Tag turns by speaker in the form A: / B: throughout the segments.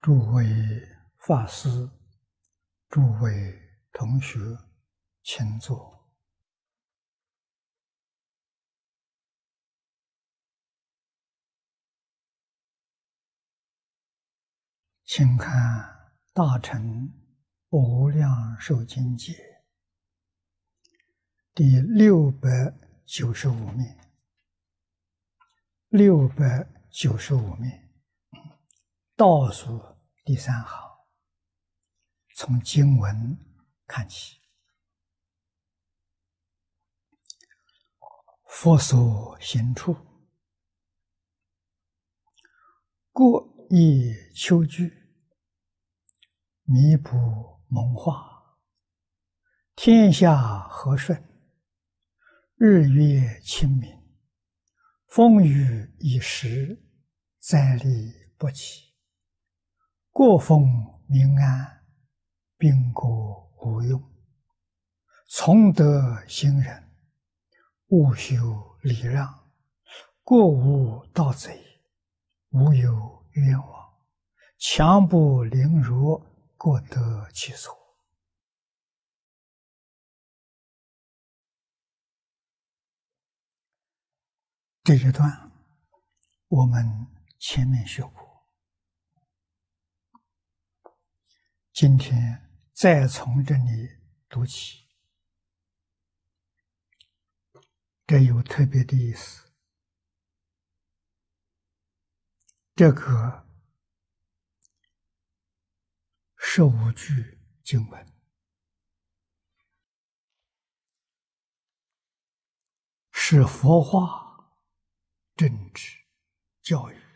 A: 诸位法师、诸位同学，请坐。请看《大乘无量寿经解》第695面，695面倒数第3行，从经文看起。佛所行处，各以丘居，弥补蒙化，天下和顺，日月清明，风雨已时，灾厉不起，国风民安，兵国无忧，从德行仁，务修礼让，国无盗贼，无有冤枉，强不凌辱，各得其所。这一段我们前面学过，今天再从这里读起，这有特别的意思。这个15句经文是佛化政治教育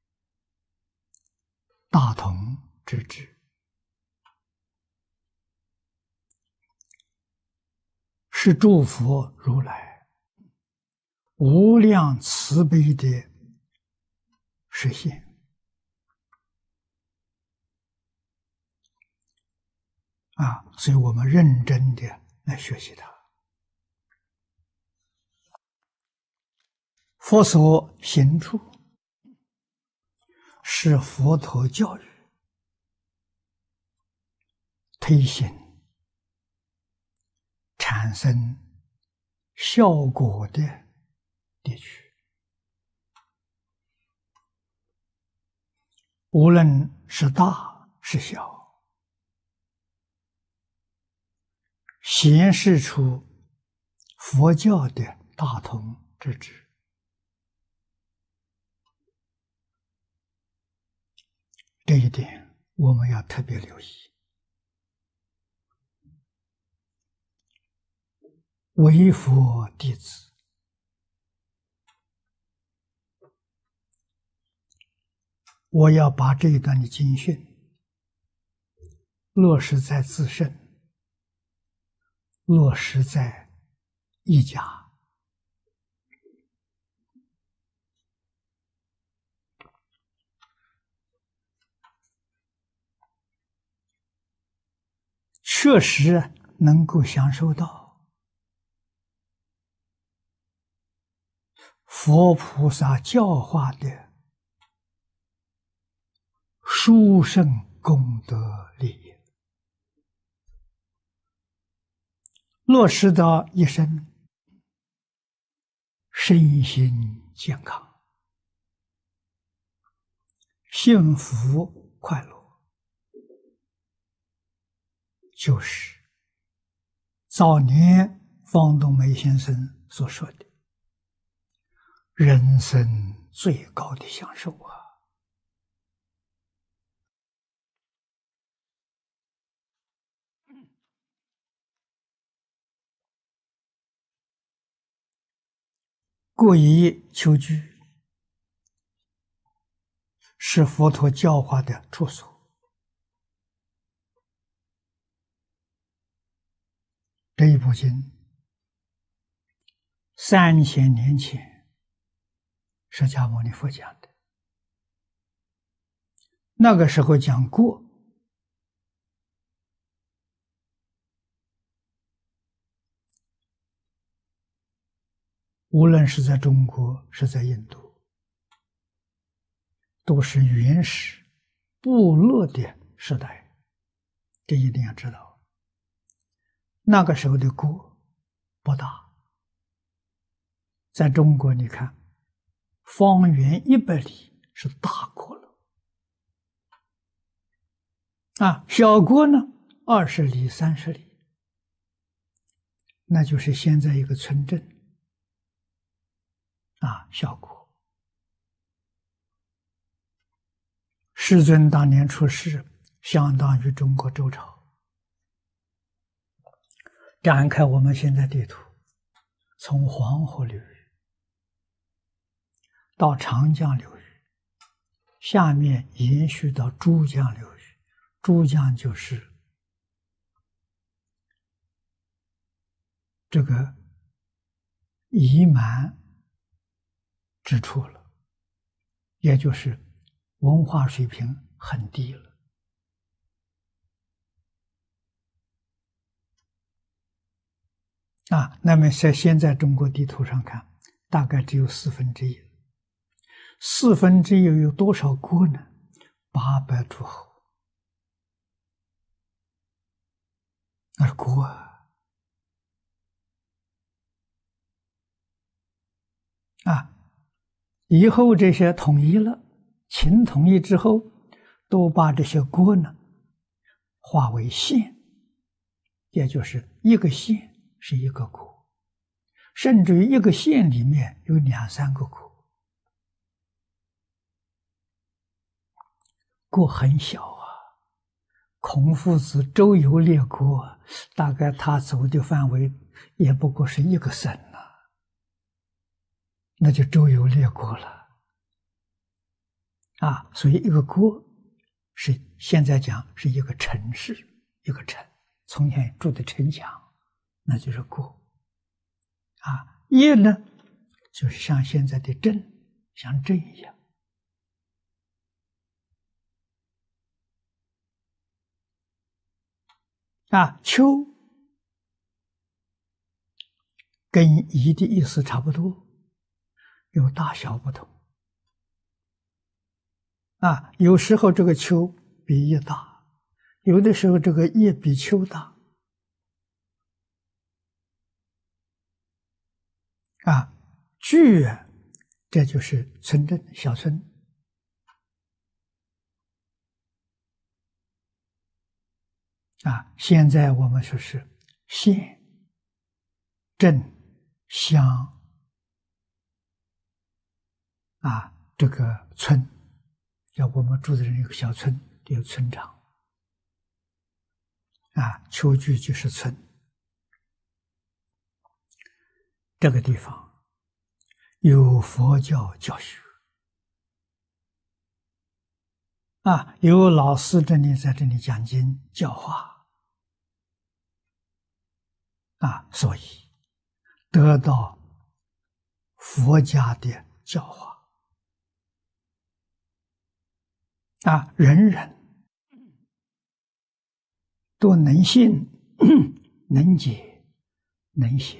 A: 大同之治，是诸佛如来无量慈悲的实现。所以我们认真的来学习它。佛所行处，是佛陀教育推行产生效果的地区，无论是大是小，显示出佛教的大同之治。这一点我们要特别留意。为佛弟子，我要把这一段的经训落实在自身，落实在一家。确实能够享受到佛菩萨教化的殊胜功德利益，落实到一生，身心健康，幸福快乐，就是早年方东梅先生所说的人生最高的享受啊！各以丘居，是佛陀教化的处所。这一部经3000年前释迦牟尼佛讲的，那个时候讲过，无论是在中国是在印度，都是原始部落的时代，这一定要知道。那个时候的国不大，在中国你看，方圆100里是大国了，小国呢20里、30里，那就是现在一个村镇，小国。世尊当年出世，相当于中国周朝。展开我们现在地图，从黄河流域到长江流域，下面延续到珠江流域，珠江就是这个夷蛮之处了，也就是文化水平很低了。那么在现在中国地图上看，大概只有1/4。1/4有多少国呢？800诸侯，那是国以后这些统一了，秦统一之后，都把这些国呢划为县，也就是一个县是一个国，甚至于一个县里面有2、3个国。国很小孔夫子周游列国，大概他走的范围也不过是一个省那就周游列国了所以一个国是现在讲是一个城市，一个城，从前住的城墙，那就是国业呢就是像现在的镇，像镇一样丘跟夷的意思差不多，有大小不同有时候这个丘比夷大，有的时候这个夷比丘大聚这就是村镇小村现在我们说是县、镇、乡这个村，叫我们住的一个小村，有村长丘聚就是村。这个地方有佛教教学有老师这里在这里讲经教化所以得到佛家的教化人人都能信能解能行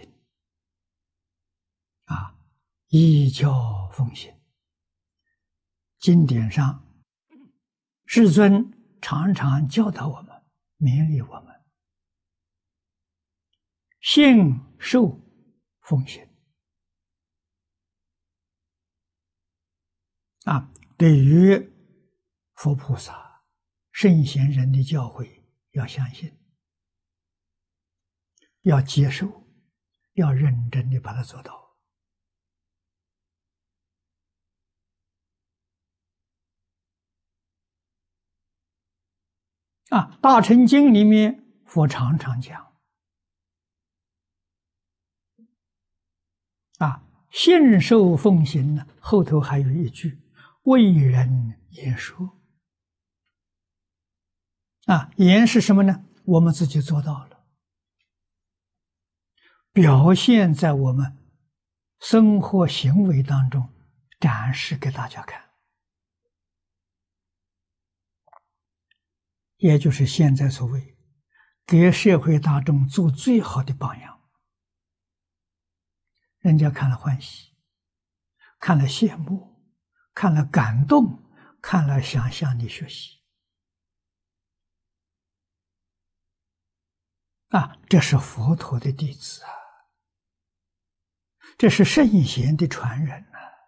A: 依教奉行。经典上世尊常常教导我们，勉励我们信受奉行对于佛菩萨圣贤人的教诲要相信，要接受，要认真的把它做到大乘经里面佛常常讲信受奉行呢，后头还有一句为人言说言是什么呢？我们自己做到了，表现在我们生活行为当中，展示给大家看，也就是现在所谓给社会大众做最好的榜样。人家看了欢喜，看了羡慕，看了感动，看了想向你学习这是佛陀的弟子啊，这是圣贤的传人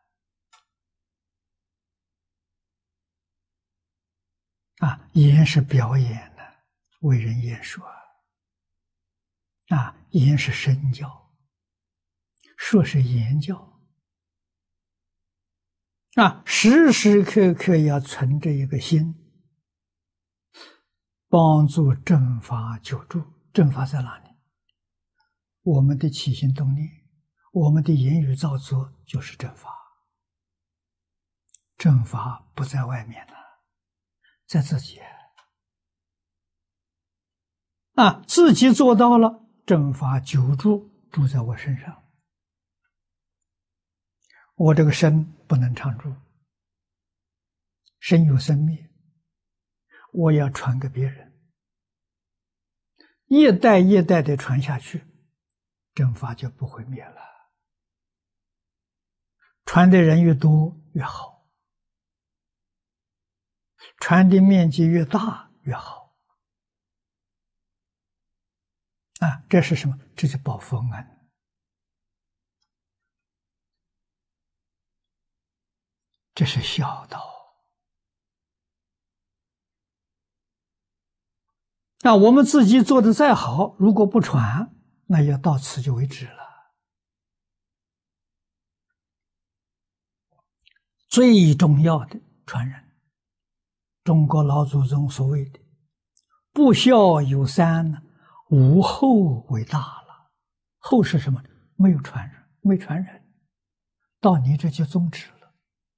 A: 言是表演的，为人言说言是身教，说是言教时时刻刻要存着一个心，帮助正法久住。正法在哪里？我们的起心动念，我们的言语造作就是正法。正法不在外面了，在自己自己做到了，正法久住，住在我身上。我这个身不能常住，身有生灭，我要传给别人，一代一代的传下去，正法就不会灭了。传的人越多越好，传的面积越大越好这是什么？这是报佛恩，这是孝道。我们自己做的再好，如果不传，那要到此就为止了。最重要的传人，中国老祖宗所谓的不孝有三，无后为大了。后是什么？没有传人，没传人，到你这就终止了。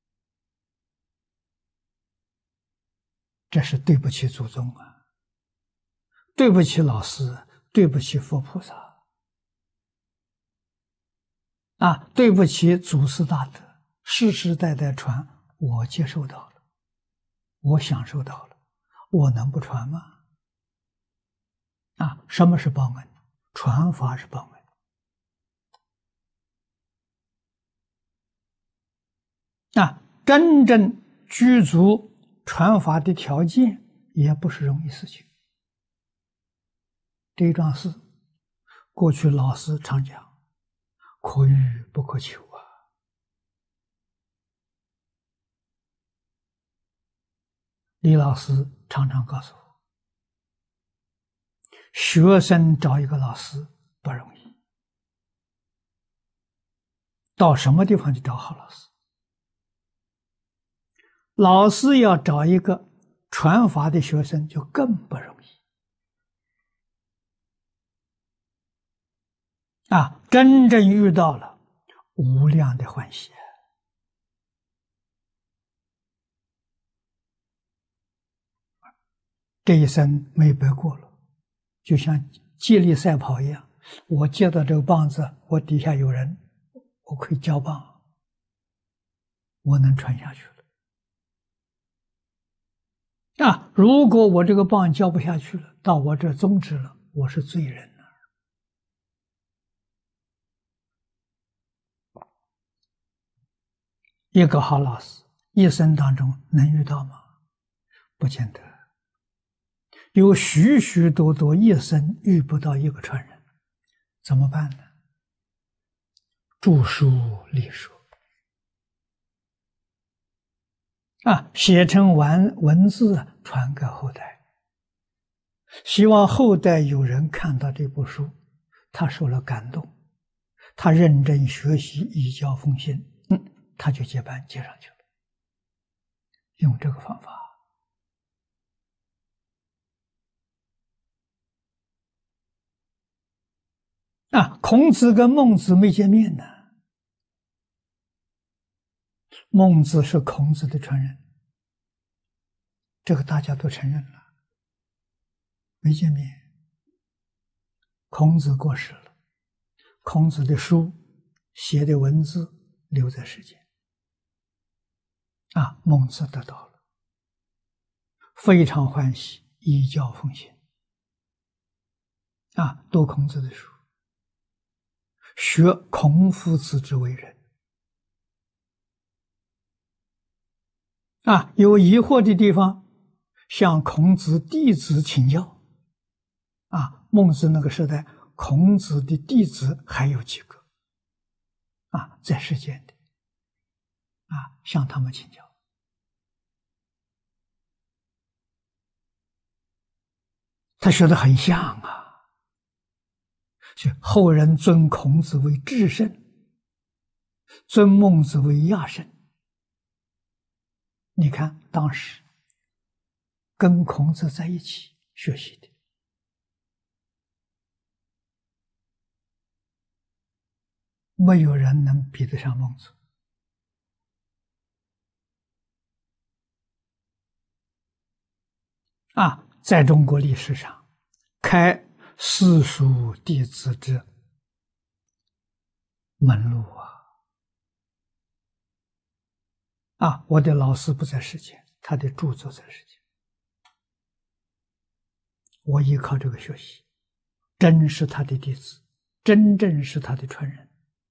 A: 这是对不起祖宗对不起老师，对不起佛菩萨对不起祖师大德，世世代代传，我接受到了，我享受到了，我能不传吗？什么是报恩？传法是报恩真正具足传法的条件，也不是容易事情。这一桩事，过去老师常讲，可遇不可求李老师常常告诉我，学生找一个老师不容易，到什么地方去找好老师？老师要找一个传法的学生就更不容易真正遇到了无量的欢喜这一生没白过了，就像接力赛跑一样，我接到这个棒子，我底下有人，我可以交棒，我能传下去了如果我这个棒交不下去了，到我这终止了，我是罪人一个好老师一生当中能遇到吗？不见得，有许许多多一生遇不到一个传人，怎么办呢？著书立说写成文字传给后代，希望后代有人看到这部书，他受了感动，他认真学习，以教奉行，他就接班接上去了。用这个方法孔子跟孟子没见面呢，孟子是孔子的传人，这个大家都承认了，没见面。孔子过世了，孔子的书写的文字留在世间孟子得到了，非常欢喜，以教奉行读孔子的书，学孔夫子之为人有疑惑的地方向孔子弟子请教孟子那个时代，孔子的弟子还有几个在世间的向他们请教。他学得很像就后人尊孔子为至圣，尊孟子为亚圣。你看当时跟孔子在一起学习的，没有人能比得上孟子。在中国历史上，开私塾弟子之门路我的老师不在世间，他的著作在世间，我依靠这个学习，真是他的弟子，真正是他的传人。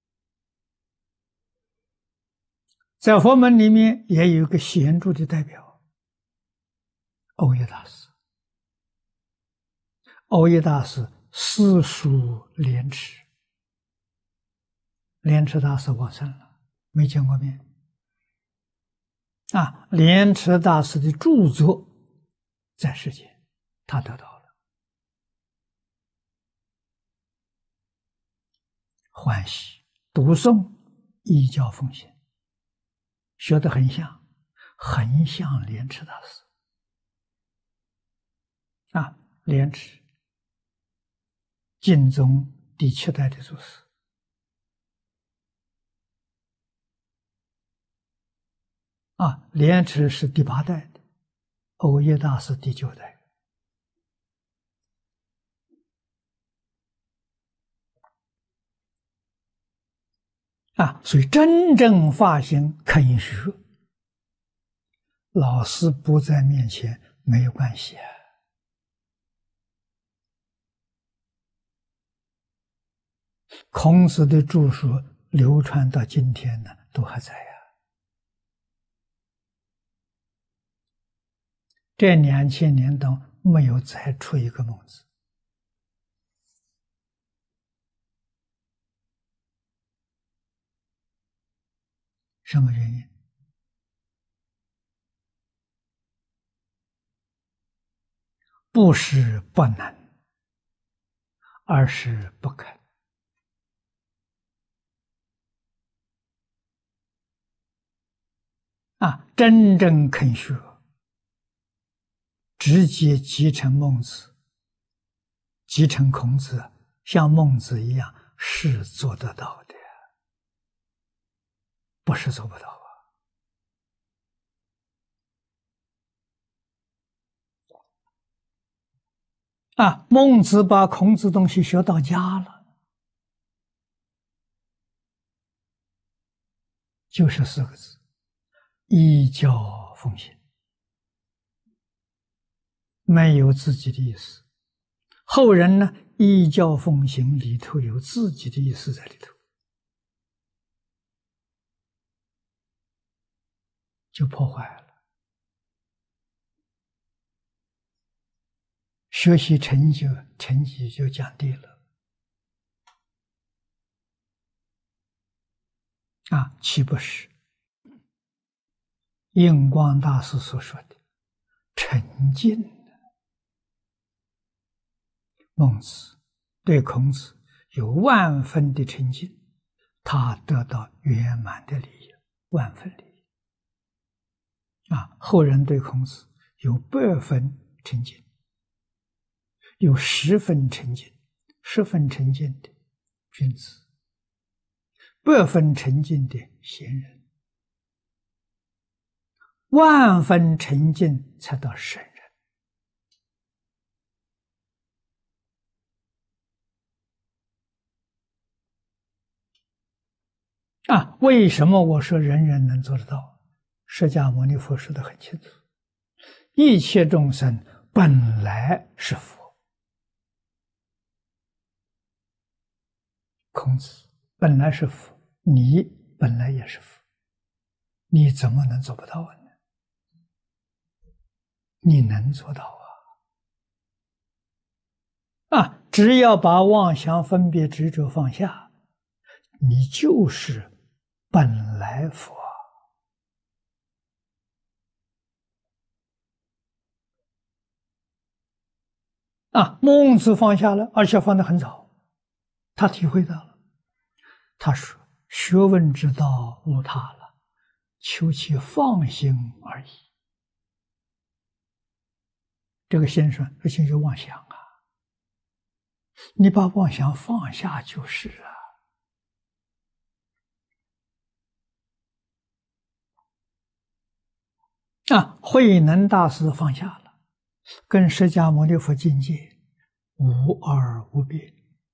A: 在佛门里面也有一个显著的代表，欧耶大师。欧耶大师私塾莲池，莲池大师往生了，没见过面莲池大师的著作在世间，他得到了欢喜，读诵依教奉行，学得很像，很像莲池大师莲池晋宗第7代的祖师莲池是第8代的，欧耶大师第9代所以真正发心肯学，老师不在面前没有关系孔子的著述流传到今天呢，都还在这2000年都没有再出一个孟子。什么原因？不是不能，而是不肯真正肯学，直接继承孟子，继承孔子，像孟子一样是做得到的，不是做不到孟子把孔子东西学到家了，就是4个字：依教奉行，没有自己的意思。后人呢，依教奉行里头有自己的意思在里头，就破坏了，学习成绩就降低了岂不是印光大师所说的沉静？孟子对孔子有万分的沉静，他得到圆满的利益，万分利益后人对孔子有8分沉静，有10分沉静，10分沉静的君子，8分沉静的贤人，万分沉静才到圣人为什么我说人人能做得到？释迦牟尼佛说得很清楚，一切众生本来是佛。孔子本来是佛，你本来也是佛，你怎么能做不到呢？你能做到只要把妄想、分别、执着放下，你就是本来佛啊！孟子放下了，而且放得很早，他体会到了。他说：学问之道无他了，求其放心而已。这个先生，这就是妄想啊！你把妄想放下就是慧能大师放下了，跟释迦牟尼佛境界无二无别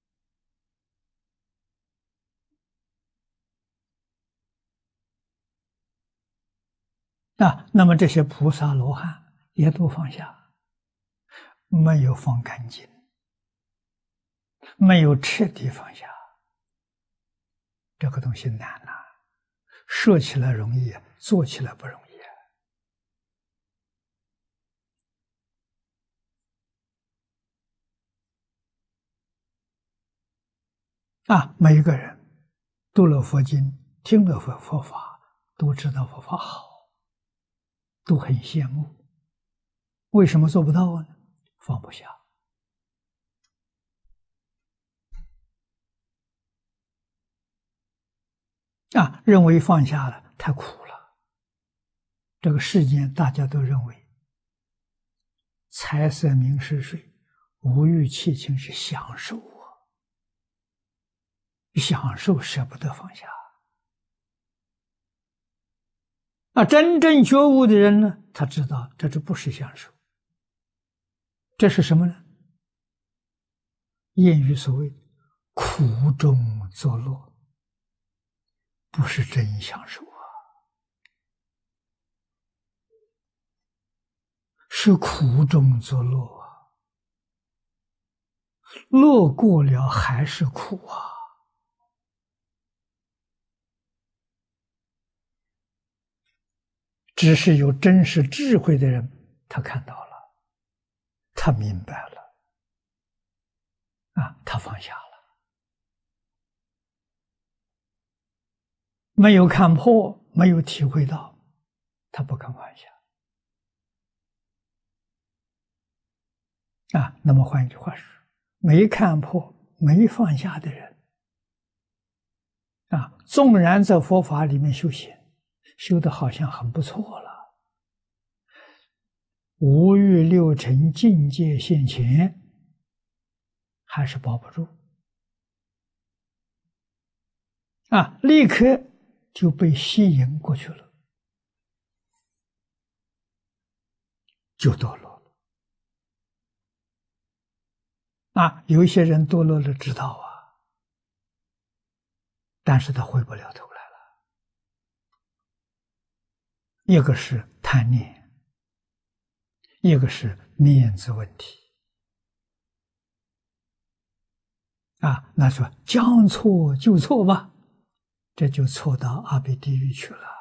A: 那么这些菩萨罗汉也都放下，没有放干净，没有彻底放下，这个东西难呐，说起来容易，做起来不容易每一个人读了佛经，听了佛法，都知道佛法好，都很羡慕。为什么做不到呢？放不下认为放下了太苦了。这个世间大家都认为财色名食睡五欲七情是享受享受舍不得放下真正觉悟的人呢，他知道这不是享受，这是什么呢？谚语所谓苦中作乐，不是真享受是苦中作乐乐过了还是苦只是有真实智慧的人，他看到了，他明白了他放下了。没有看破，没有体会到，他不肯放下那么换一句话说，没看破没放下的人纵然在佛法里面修行，修的好像很不错了，五欲六尘境界现前，还是保不住立刻就被吸引过去了，就堕落了有一些人堕落了知道但是他回不了头来了。一个是贪念，一个是面子问题那说将错就错吧，这就错到阿鼻地狱去了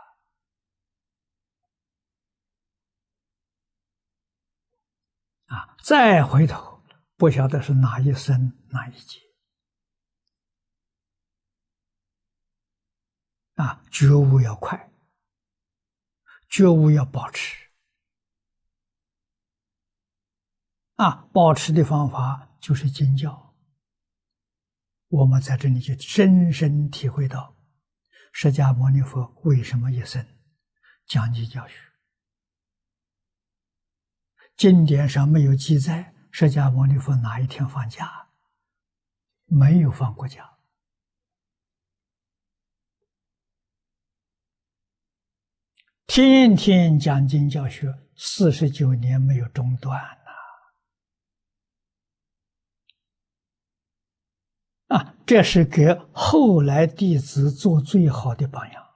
A: 再回头不晓得是哪一生哪一劫觉悟要快，觉悟要保持保持的方法就是经教。我们在这里就深深体会到释迦牟尼佛为什么一生讲经教学。经典上没有记载释迦牟尼佛哪一天放假，没有放过假天天讲经教学，49年没有中断这是给后来弟子做最好的榜样。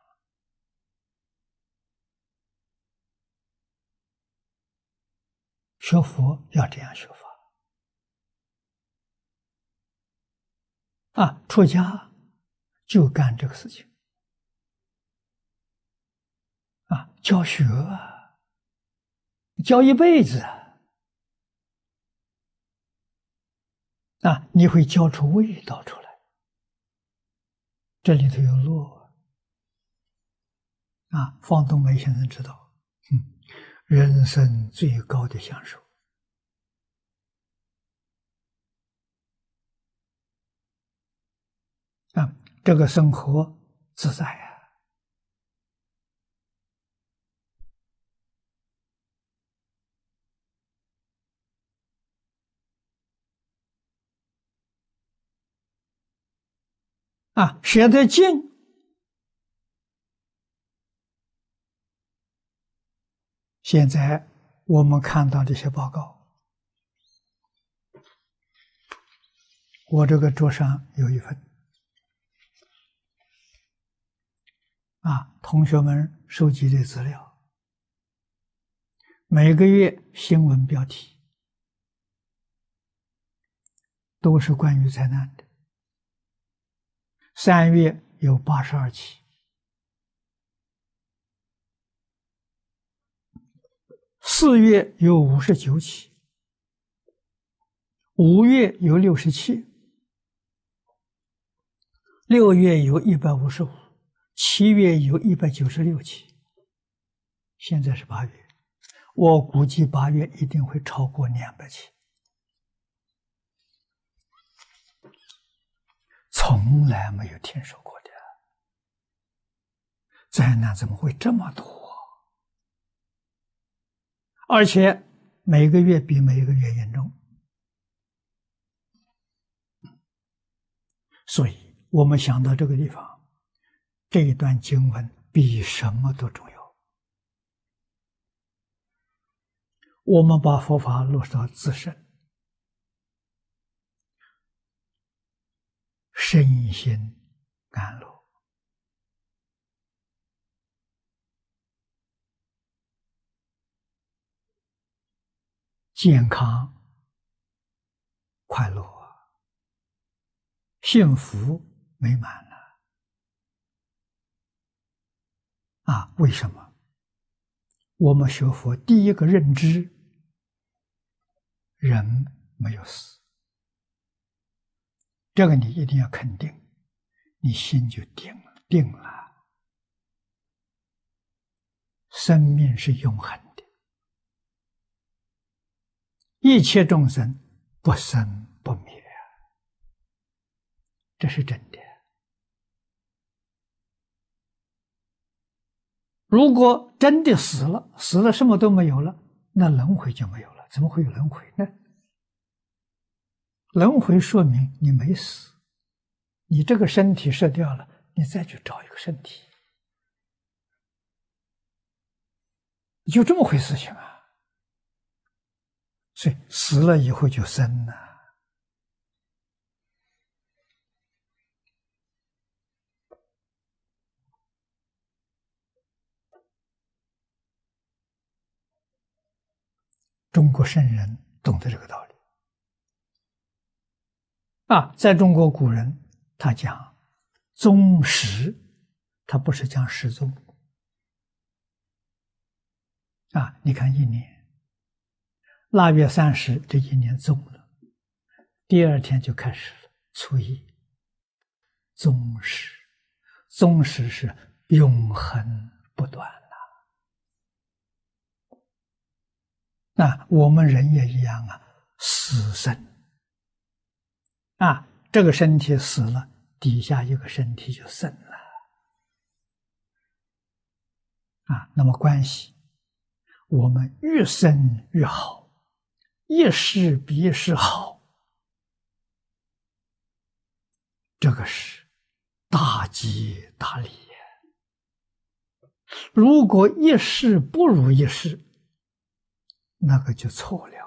A: 学佛要这样学法出家就干这个事情教学教一辈子你会交出味道出来，这里头有乐方东梅先生知道，人生最高的享受这个生活自在学得静，现在我们看到这些报告，我这个桌上有一份同学们收集的资料，每个月新闻标题都是关于灾难的。3月有82起，4月有59起，5月有67，6月有155，7月有196起，现在是8月，我估计8月一定会超过200起，从来没有听说过的灾难怎么会这么多？而且每个月比每个月严重，所以我们想到这个地方，这一段经文比什么都重要。我们把佛法落实到自身，身心安乐，健康快乐，幸福美满了为什么？我们学佛第一个认知，人没有死，这个你一定要肯定，你心就定了。生命是永恒的，一切众生不生不灭，这是真的。如果真的死了什么都没有了，那轮回就没有了，怎么会有轮回呢？轮回说明你没死，你这个身体射掉了，你再去找一个身体，就这么回事情所以死了以后就生了。中国圣人懂得这个道理在中国古人他讲宗时，他不是讲时宗你看一年腊月30这一年宗了，第二天就开始了初一，宗时，宗时是永恒不断那我们人也一样死生这个身体死了，底下一个身体就生了那么关系我们越生越好，一世比一世好，这个是大吉大利。如果一世不如一世，那个就错了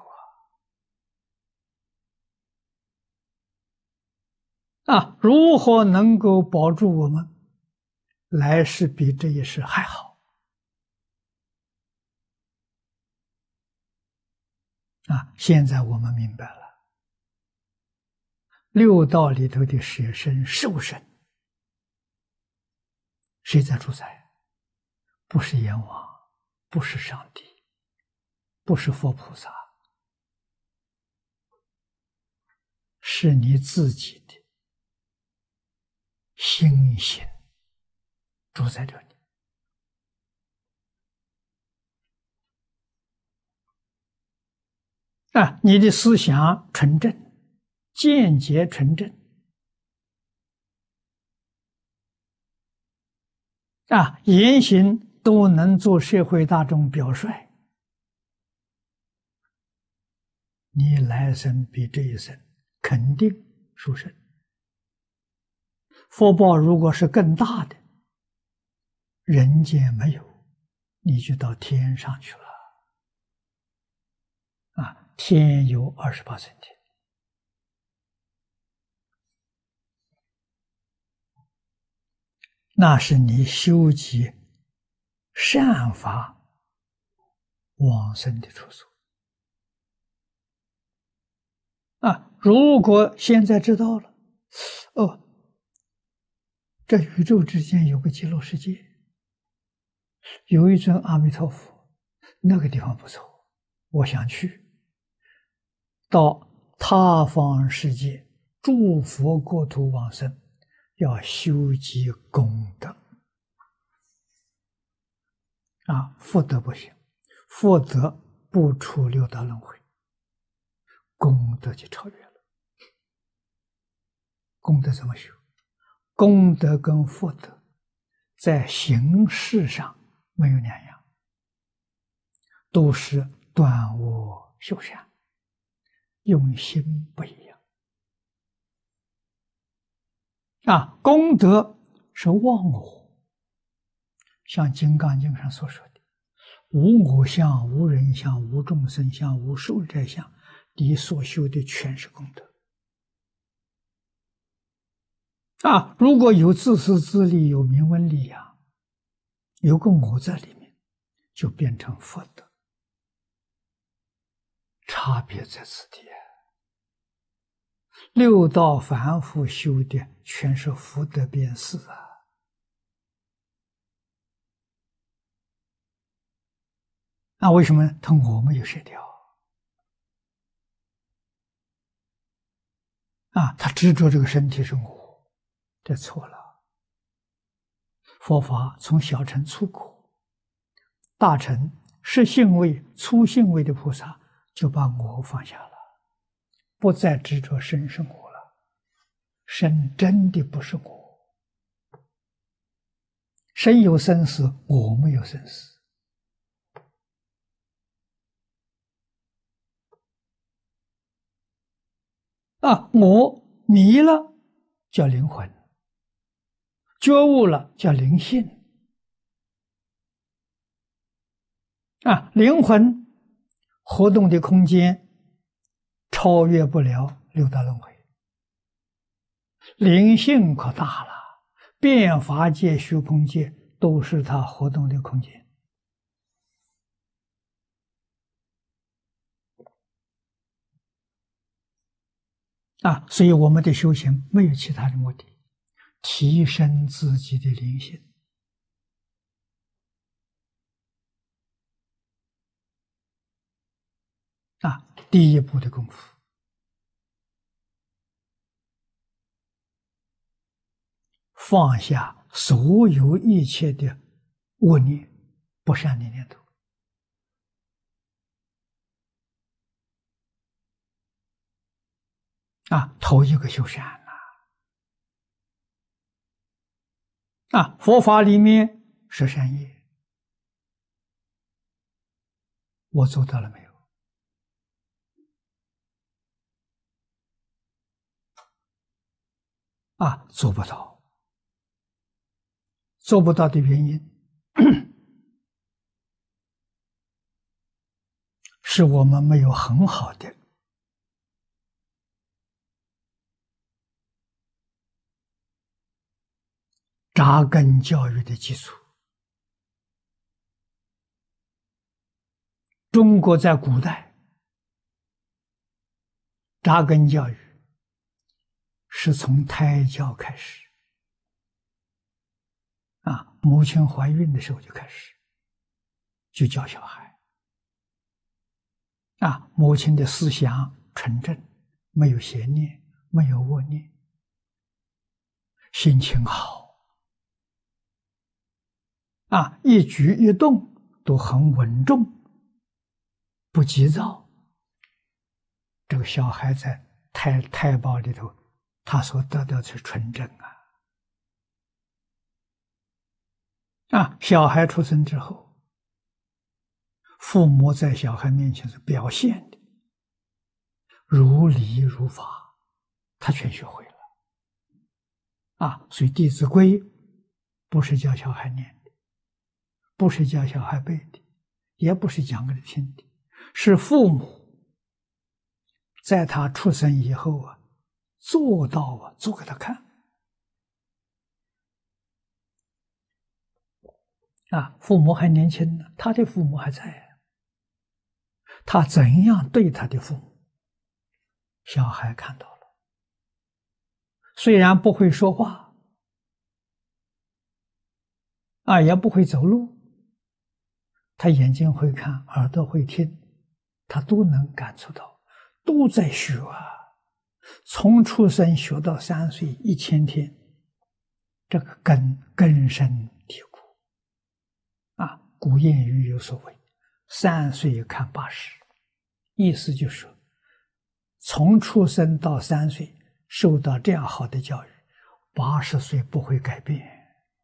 A: 如何能够保住我们来世比这一世还好现在我们明白了，六道里头的舍身受身，谁在主宰？不是阎王，不是上帝，不是佛菩萨是你自己的心性主宰着你。你的思想纯正，见解纯正，言行都能做社会大众表率，你来生比这一生肯定殊胜。福报如果是更大的，人间没有，你就到天上去了。天有28层天。那是你修集善法往生的处所。如果现在知道了，这宇宙之间有个极乐世界，有一尊阿弥陀佛，那个地方不错，我想去，到他方世界诸佛国土往生，要修集功德。福德不行，福德不出六道轮回，功德就超越了。功德怎么修？功德跟福德在形式上没有两样，都是断恶修善，用心不一样。功德是忘我，像《金刚经》上所说的，无我相、无人相、无众生相、无寿者相，你所修的全是功德。如果有自私自利，有名闻利养，有个我在里面，就变成福德。差别在此地。六道凡夫修的全是福德边事为什么呢？他我没有舍掉他执着这个身体是我，这错了。佛法从小乘出果，大乘实性位、粗性位的菩萨就把我放下了，不再执着身是我了。身真的不是我，身有生死，我没有生死。我迷了叫灵魂，觉悟了叫灵性。灵魂活动的空间超越不了六道轮回，灵性可大了，变法界、虚空界都是它活动的空间。所以我们的修行没有其他的目的，提升自己的灵性。第一步的功夫，放下所有一切的恶念、不善的念头。头一个修善佛法里面是善业，我做到了没有？做不到。做不到的原因是我们没有很好的扎根教育的基础。中国在古代扎根教育是从胎教开始，母亲怀孕的时候就开始，就教小孩。母亲的思想纯正，没有邪念， 没有恶念，心情好啊，一举一动都很稳重，不急躁。这个小孩在胎胞里头，他所得到的是纯正小孩出生之后，父母在小孩面前是表现的如理如法，他全学会了所以《弟子规》不是教小孩念的，不是教小孩背的，也不是讲给他听的，是父母在他出生以后做到做给他看父母还年轻呢，他的父母还在，他怎样对他的父母，小孩看到了，虽然不会说话也不会走路，他眼睛会看，耳朵会听，他都能感触到，都在学从出生学到3岁1000天，这个根深蒂固古谚语有所谓3岁看80，意思就是说从出生到3岁受到这样好的教育，80岁不会改变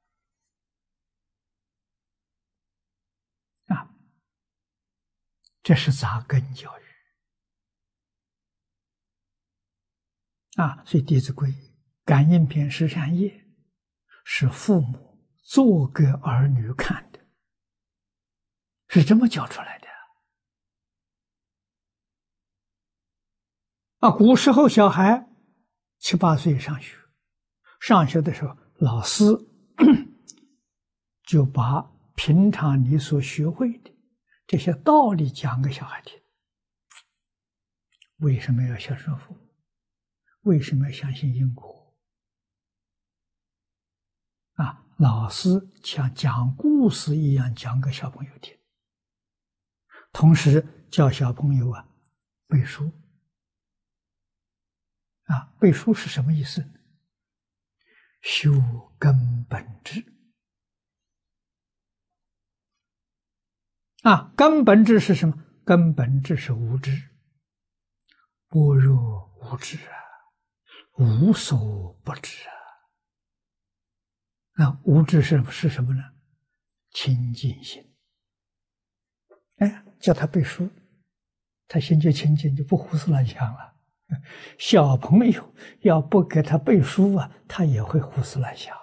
A: 这是扎根教育所以《弟子规》感应篇十善业是父母做给儿女看的，是这么教出来的古时候小孩7、8岁上学，上学的时候老师就把平常你所学会的这些道理讲给小孩听。为什么要孝顺父母？为什么要相信因果？老师像讲故事一样讲给小朋友听，同时教小朋友背书背书是什么意思？修根本智根本智是什么？根本智是无知，般若无知无所不知无知是什么呢？清净心。叫他背书，他心就清净，就不胡思乱想了。小朋友要不给他背书他也会胡思乱想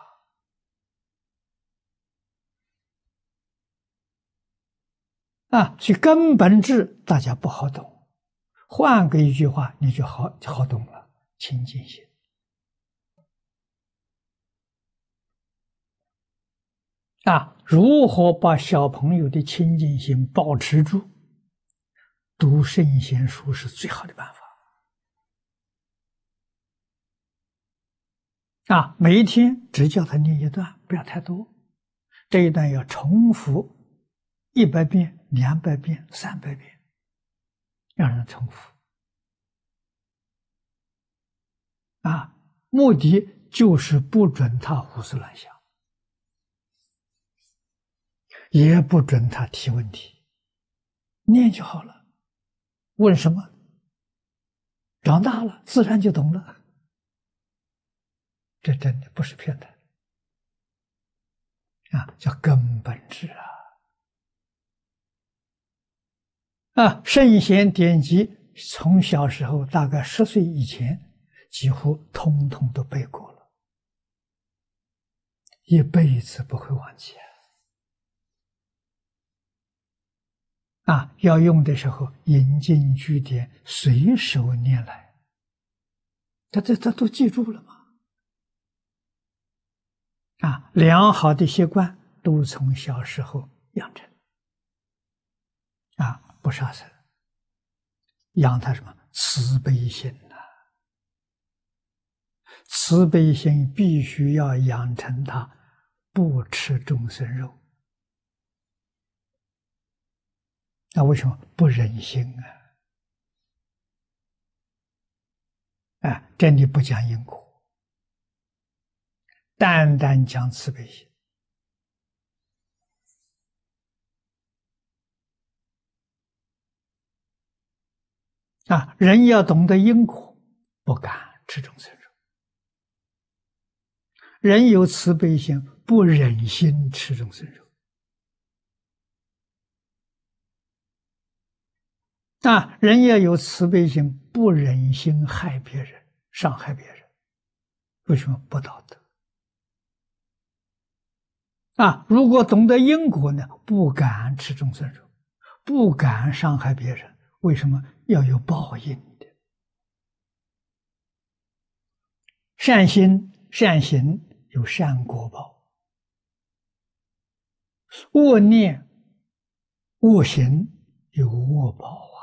A: 所以根本智大家不好懂，换个一句话你就好懂了，清净心如何把小朋友的清净心保持住？读圣贤书是最好的办法每一天只叫他念一段，不要太多，这一段要重复100遍、200遍、300遍，让人重复目的就是不准他胡思乱想，也不准他提问题，念就好了。问什么？长大了自然就懂了，这真的不是骗他叫根本智圣贤典籍从小时候大概10岁以前几乎通通都背过了，一辈子不会忘记要用的时候引经据典随手拈来，他都记住了嘛良好的习惯都从小时候养成不杀生，养他什么？慈悲心慈悲心必须要养成他不吃众生肉为什么不忍心啊，这里不讲因果，单单讲慈悲心。啊，人要懂得因果，不敢吃众生肉；人有慈悲心，不忍心吃众生肉。啊，人要有慈悲心，不忍心害别人、伤害别人。为什么？不道德。啊，如果懂得因果呢，不敢吃众生肉，不敢伤害别人。为什么？要有报应的。善心、善行有善果报，恶念、恶行有恶报啊。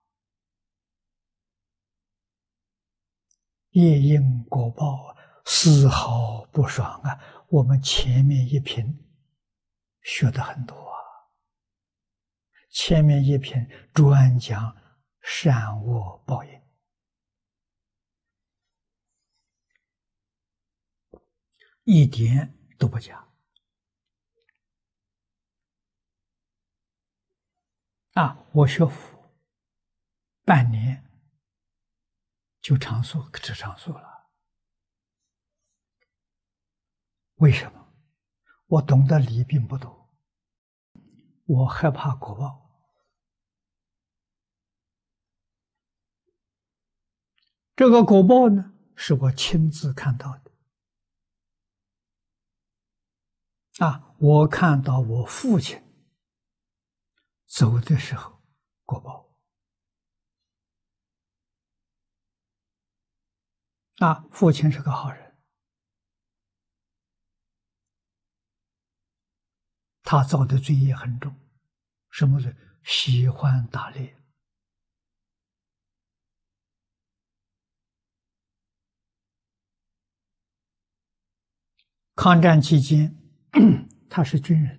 A: 业因果报丝毫不爽啊！我们前面一品学的很多啊，前面一品专讲善恶报应，一点都不假啊！我学佛半年就常住吃常住了。为什么？我懂得理并不多，我害怕果报。这个果报呢，是我亲自看到的。啊，我看到我父亲走的时候，果报。啊，父亲是个好人，他造的罪业很重，什么罪？喜欢打猎。抗战期间，他是军人，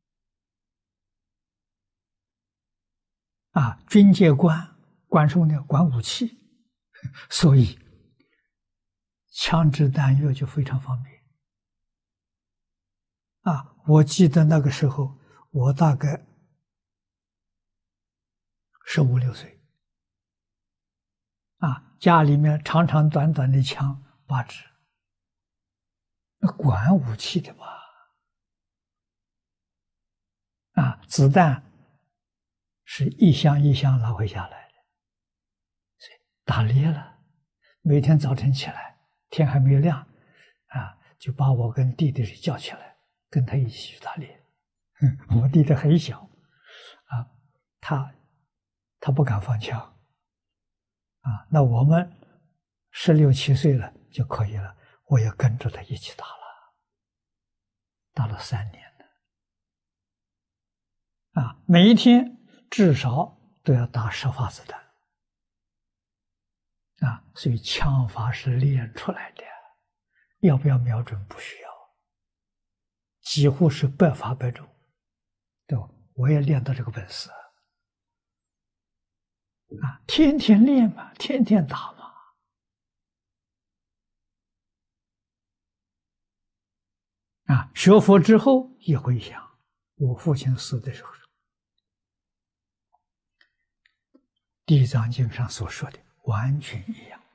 A: 啊，军界管什么呢？管武器，所以枪支弹药就非常方便。啊，我记得那个时候，我大概15、16岁，啊，家里面长长短短的枪8支，那管武器的吧？啊，子弹是一箱一箱拿回家来的，所以打猎了。每天早晨起来，天还没亮，啊，就把我跟弟弟叫起来，跟他一起去打猎。我弟弟很小，啊，他不敢放枪，啊，那我们16、17岁了就可以了，我也跟着他一起打了，打了3年了，啊，每一天至少都要打10发子弹，啊，所以枪法是练出来的，要不要瞄准？不需要，几乎是百发百中，对吧？我也练到这个本事。啊，天天练嘛，天天打嘛。啊，学佛之后一回想，我父亲死的时候，《地藏经》上所说的完全一样。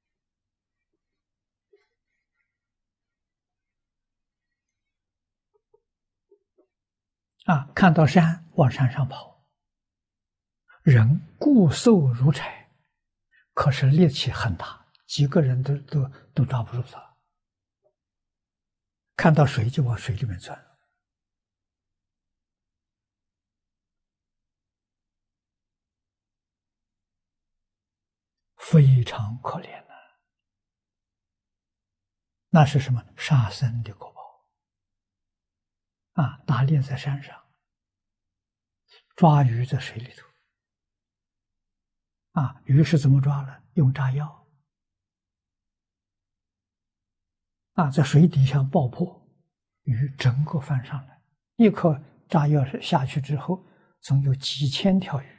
A: 啊，看到山往山上跑，人固瘦如柴，可是力气很大，几个人都抓不住他。看到水就往水里面钻，非常可怜呐。那是什么？杀生的果报。啊，打猎在山上，抓鱼在水里头。啊，鱼是怎么抓呢？用炸药。啊，在水底下爆破，鱼整个翻上来，一颗炸药下去之后，总有几千条鱼。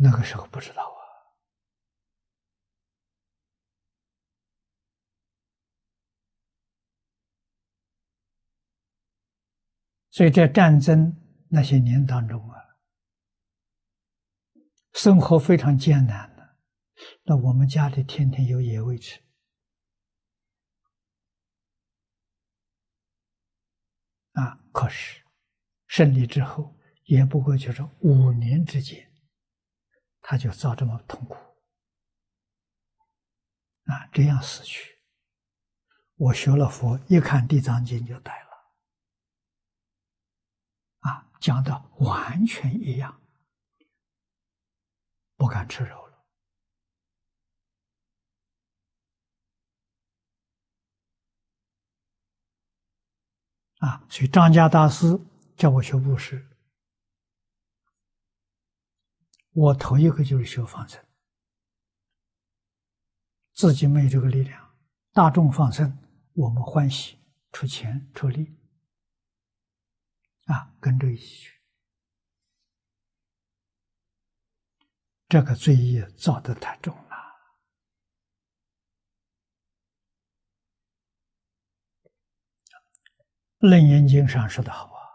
A: 那个时候不知道啊。所以在战争那些年当中啊，生活非常艰难的。那我们家里天天有野味吃啊，可是胜利之后，也不过就是5年之间，他就遭这么痛苦啊，这样死去。我学了佛，一看《地藏经》就呆了啊，讲的完全一样，不敢吃肉了啊。所以张家大师叫我学布施，我头一个就是学放生，自己没有这个力量，大众放生，我们欢喜，出钱出力啊，跟着一起去。这个罪业造得太重了。楞严经上说的好啊，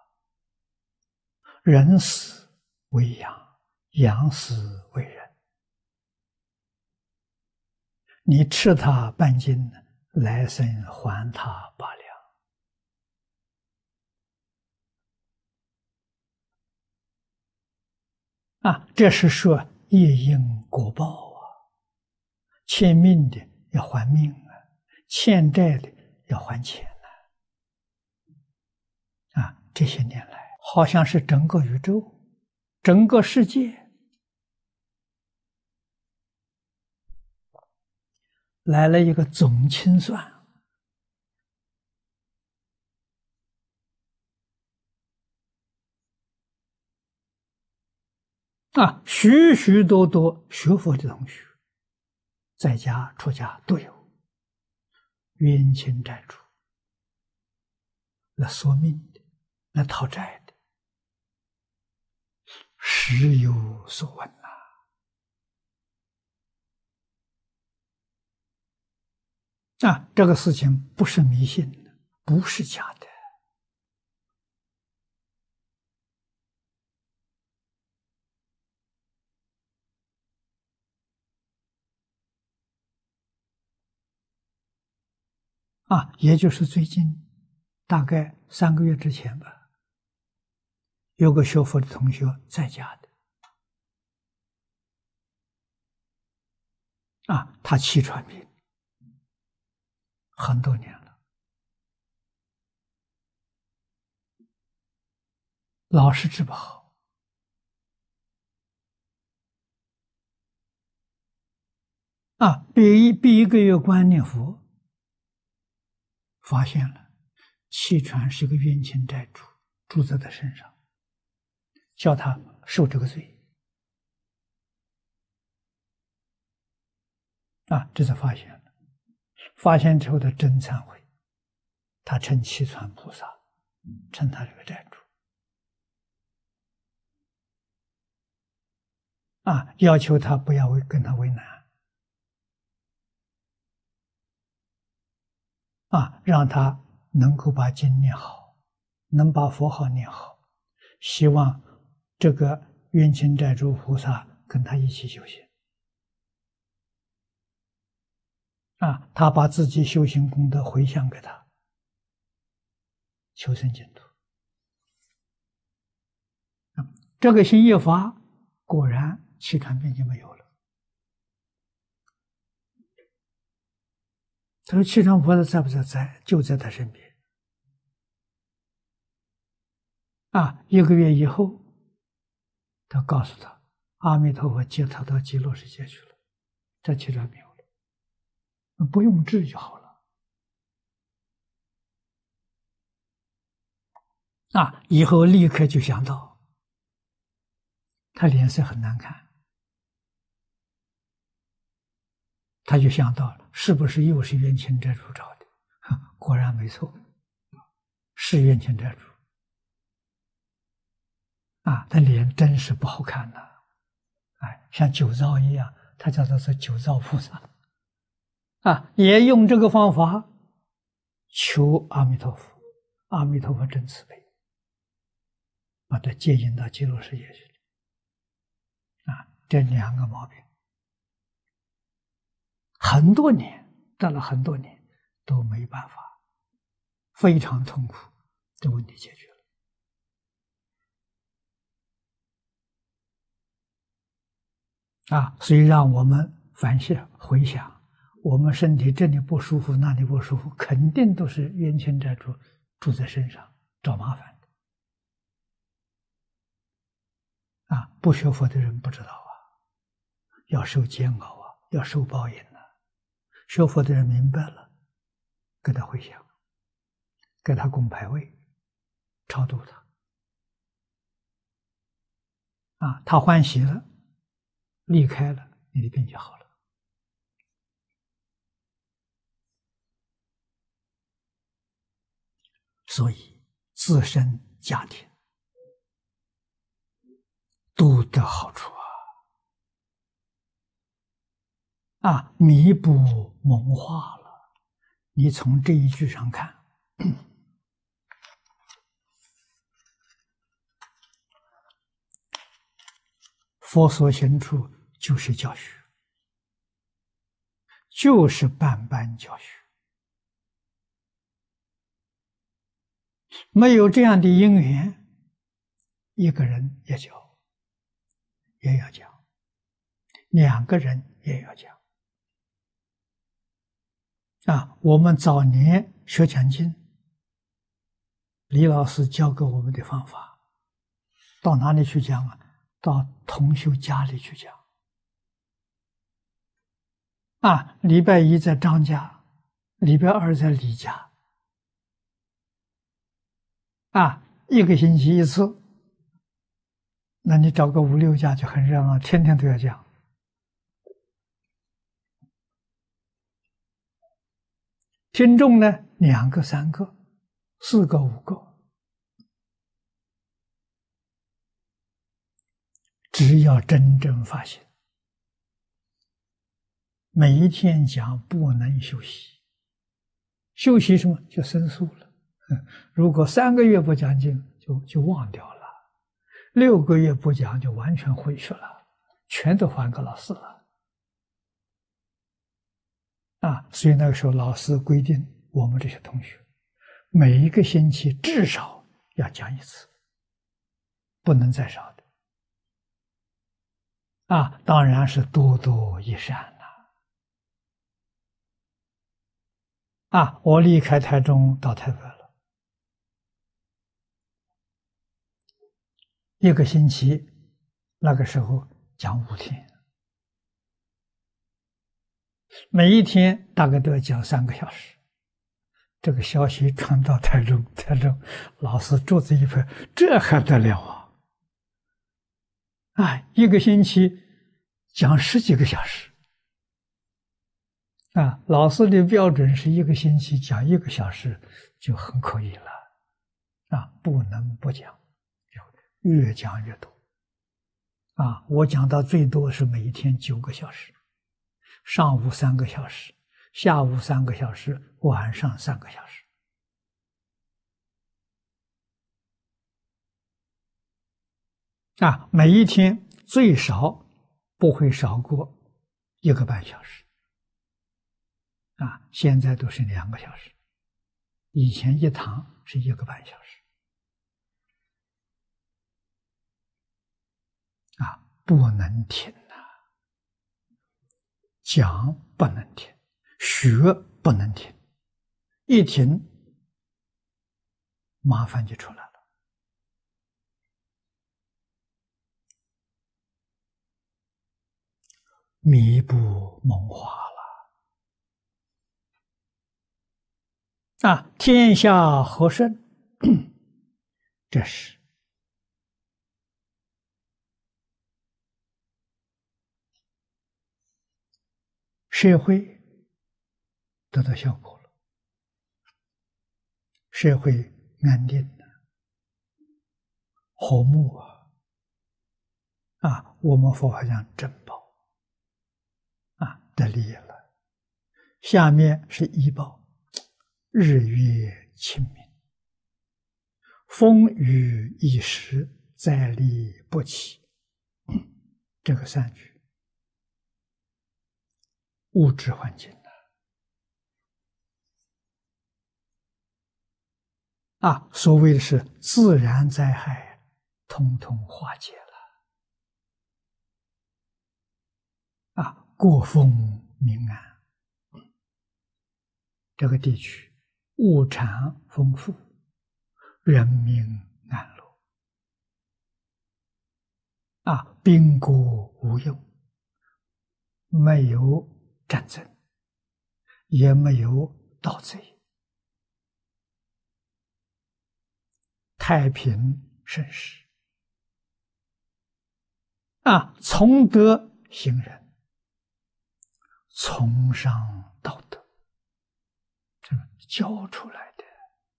A: 人死为羊，羊死为人。你吃他半斤，来生还他8两。啊，这是说业因果报啊，欠命的要还命啊，欠债的要还钱啊。这些年来，好像是整个宇宙、整个世界来了一个总清算啊，许许多多学佛的同学，在家出家都有冤亲债主来索命的，来讨债的，时有所闻呐。啊，这个事情不是迷信的，不是假的。啊，也就是最近大概3个月之前吧，有个学佛的同学在家的，啊，他气喘病很多年了，老是治不好，啊，闭一个月观念佛，发现了气喘是个冤亲债主住在他身上，叫他受这个罪。啊，这才发现了，发现之后的真忏悔，他称气喘菩萨，称他这个债主，啊，要求他不要跟他为难，啊，让他能够把经念好，能把佛号念好，希望这个冤亲债主菩萨跟他一起修行。啊，他把自己修行功德回向给他，求生净土。这个心一发，果然气喘病就没有了。他说：“气喘菩萨在不在？在，就在他身边。”啊，1个月以后，他告诉他：“阿弥陀佛接他到极乐世界去了，这气喘没有了，不用治就好了。”啊，以后立刻就想到，他脸色很难看，他就想到了，是不是又是冤亲债主找的？果然没错，是冤亲债主。啊，他脸真是不好看呐！ 哎，像酒糟一样，他叫做是酒糟菩萨，也用这个方法求阿弥陀佛，阿弥陀佛真慈悲，把他接引到极乐世界去了。这两个毛病，很多年，得了很多年都没办法，非常痛苦，这问题解决了。所以让我们反思回想，我们身体这里不舒服，那里不舒服，肯定都是冤亲债主住在身上，找麻烦的。不学佛的人不知道要受煎熬要受报应学佛的人明白了，给他回向，给他供牌位，超度他。他欢喜了，离开了，你的病就好了。所以自身家庭都得好处弥补蒙化了。你从这一句上看，佛所行处就是教学，就是办班教学。没有这样的因缘，一个人也教，也要讲，两个人也要讲。我们早年学讲经，李老师教给我们的方法，到哪里去讲到同修家里去讲。礼拜一在张家，礼拜二在李家。一个星期一次，那你找个5、6家就很热闹，天天都要讲。听众呢，2个、3个、4个、5个，只要真正发心，每一天讲不能休息，休息什么就生疏了。如果3个月不讲经，就忘掉了；6个月不讲，就完全回去了，全都还给老师了。所以那个时候老师规定我们这些同学，每一个星期至少要讲1次，不能再少的。当然是多多益善我离开台中到台北了，一个星期，那个时候讲5天，每一天大概都要讲3个小时。这个消息传到台中老师桌子一拍，这还得了一个星期讲10几个小时。老师的标准是1个星期讲1个小时就很可以了，不能不讲，越讲越多。我讲到最多是每一天9个小时，上午3个小时，下午3个小时，晚上3个小时。每一天最少不会少过1个半小时。现在都是2个小时，以前一堂是1个半小时。不能停讲不能停，学不能停，一停麻烦就出来了。弥补蒙化了天下和顺这是社会得到效果了，社会安定了，和睦我们佛法讲珍宝得利益了。下面是医报，日月清明，风雨一时，灾利不起。这个3句，物质环境所谓的是自然灾害，统统化解了。国丰民安，这个地区物产丰富，人民安乐。兵国无忧，没有战争，也没有盗贼，太平盛世。从德行人，崇尚道德，这个教出来的。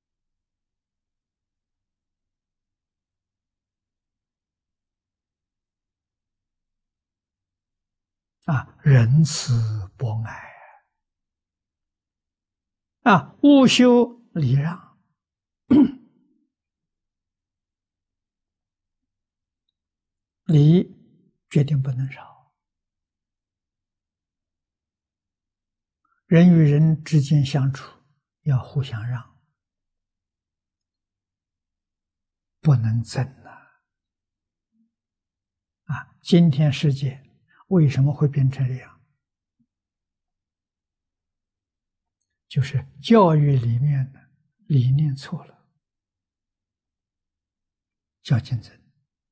A: 仁慈博爱，务修礼让，礼决定不能少。人与人之间相处要互相让，不能争今天世界为什么会变成这样？就是教育里面的理念错了，叫竞争。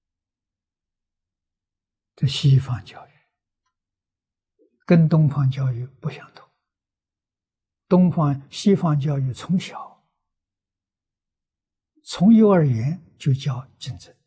A: 这西方教育跟东方教育不相同。西方教育从小，从幼儿园就教竞争。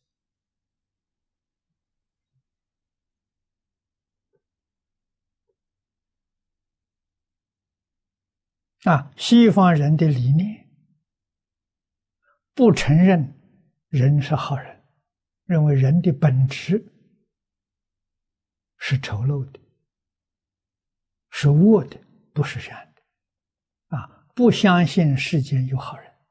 A: 西方人的理念不承认人是好人，认为人的本质是丑陋的，是恶的，不是善的。不相信世间有好人。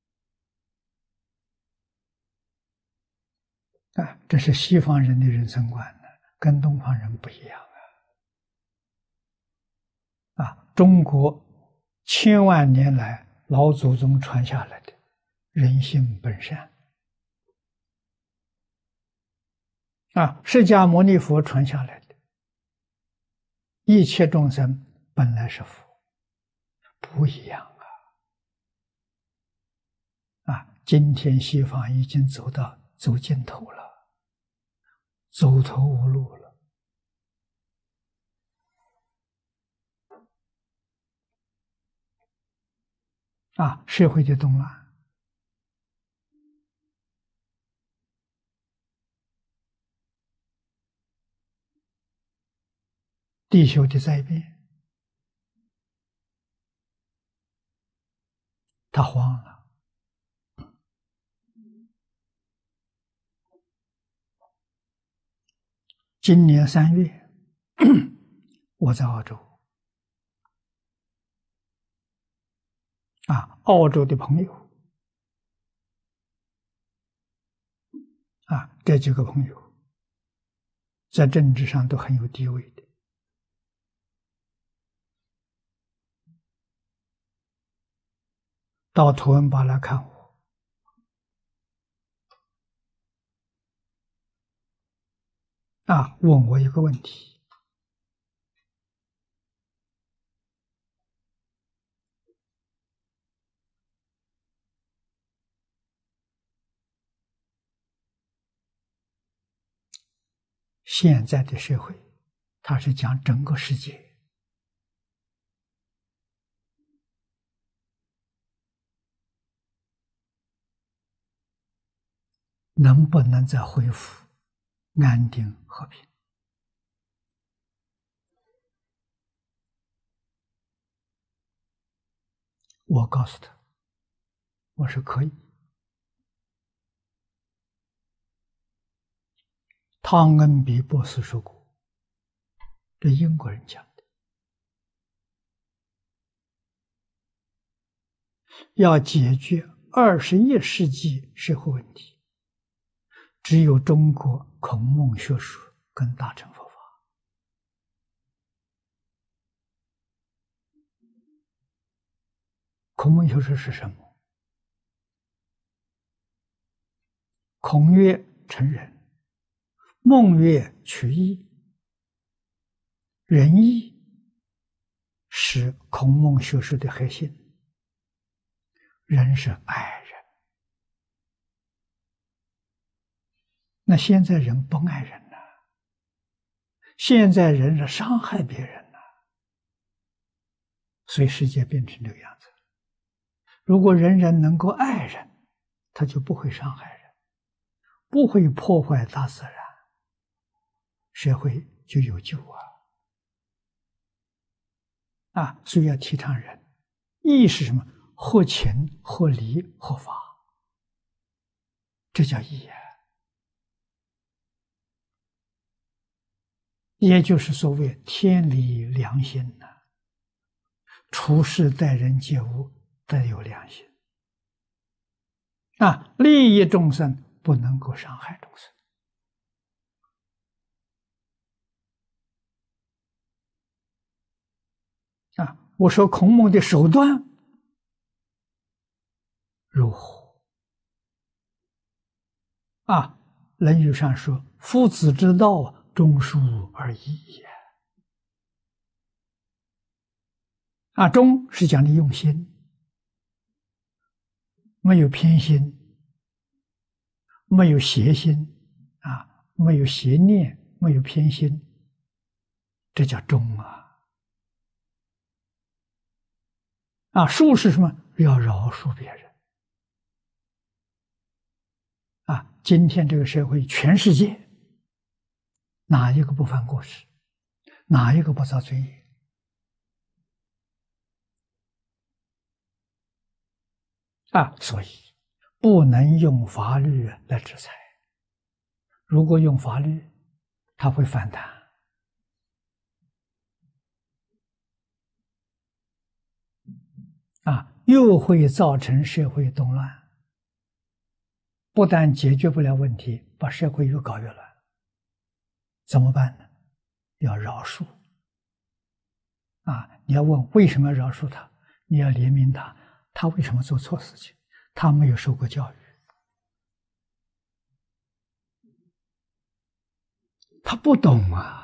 A: 这是西方人的人生观，跟东方人不一样中国千万年来老祖宗传下来的人性本善释迦牟尼佛传下来的一切众生本来是佛，不一样今天西方已经走尽头了，走投无路了。社会的动乱，地球的灾变，他慌了。今年3月，我在澳洲，澳洲的朋友，这几个朋友在政治上都很有地位的，到图恩巴来看我，问我一个问题。现在的社会，它是讲整个世界，能不能再恢复安定和平？我告诉他，我说可以。 汤恩比博士说过，这英国人讲的，要解决21世纪社会问题，只有中国孔孟学术跟大乘佛法。孔孟学术是什么？孔曰成人，孟曰取义，仁义是孔孟学术的核心。人是爱人，那现在人不爱人了，现在人是伤害别人了，所以世界变成这个样子。如果人人能够爱人，他就不会伤害人，不会破坏大自然，社会就有救所以要提倡人。义是什么？合情、合理、合法，这叫义也就是所谓天理良心处事待人接物得有良心利益众生，不能够伤害众生我说孔孟的手段如何论语上说，夫子之道，忠恕而已也。忠是讲你用心，没有偏心，没有邪心没有邪念，没有偏心，这叫忠恕是什么？要饶恕别人今天这个社会，全世界哪一个不犯过失？哪一个不造罪业？所以不能用法律来制裁。如果用法律，它会反弹又会造成社会动乱，不但解决不了问题，把社会越搞越乱。怎么办呢？要饶恕你要问为什么要饶恕他？你要怜悯他，他为什么做错事情？他没有受过教育，他不懂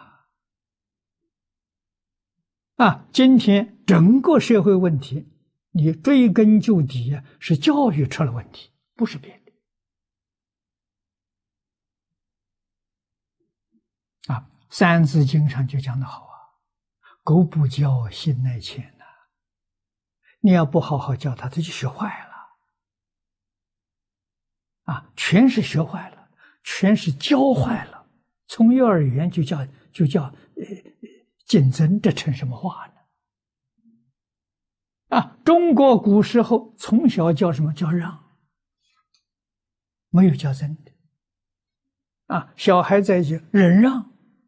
A: 今天整个社会问题，你追根究底是教育出了问题，不是别的三字经上就讲得好狗不教，性乃迁你要不好好教他，他就学坏了全是学坏了，全是教坏了。从幼儿园就叫竞争，这成什么话呢？中国古时候从小教什么？叫让，没有教真的小孩在一起忍让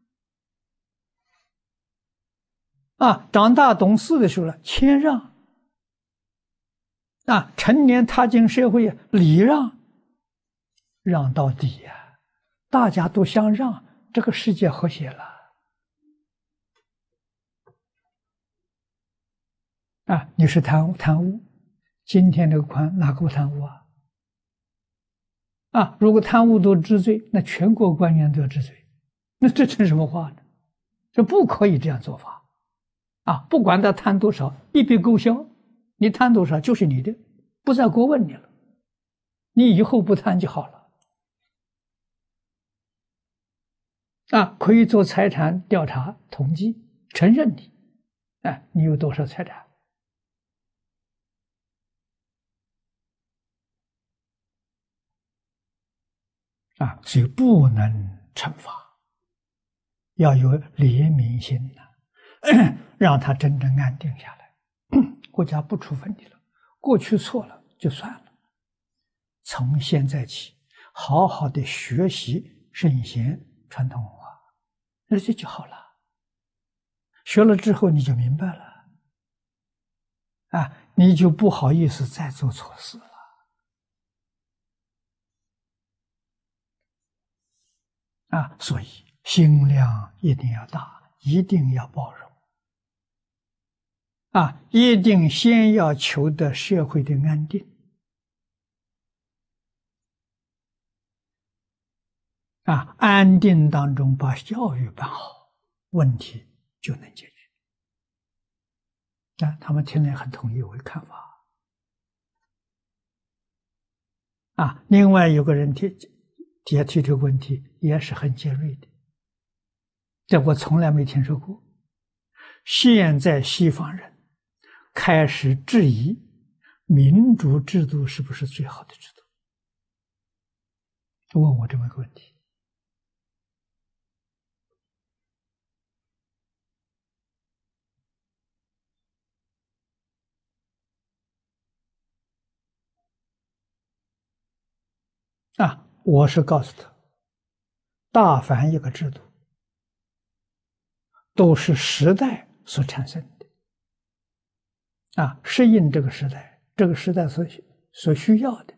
A: 长大懂事的时候谦让成年踏进社会礼让，让到底大家都相让，这个世界和谐了你是贪污，今天这个官哪个不贪污如果贪污都治罪，那全国官员都要治罪，那这成什么话呢？这不可以这样做法不管他贪多少，一笔勾销，你贪多少就是你的，不再过问你了，你以后不贪就好了可以做财产调查统计，承认你你有多少财产所以不能惩罚，要有怜悯心让他真正安定下来。国家不处分你了，过去错了就算了，从现在起好好的学习圣贤传统文化，那这就好了。学了之后你就明白了，啊，你就不好意思再做错事了。啊，所以心量一定要大，一定要包容。啊，一定先要求得社会的安定。啊，安定当中把教育办好，问题就能解决。啊，他们听了很同意我的看法。啊，另外有个人提这个问题，也是很尖锐的，这我从来没听说过。现在西方人开始质疑民主制度是不是最好的制度，问我这么一个问题。啊，我是告诉他，大凡一个制度都是时代所产生的。啊，适应这个时代，这个时代所需要的。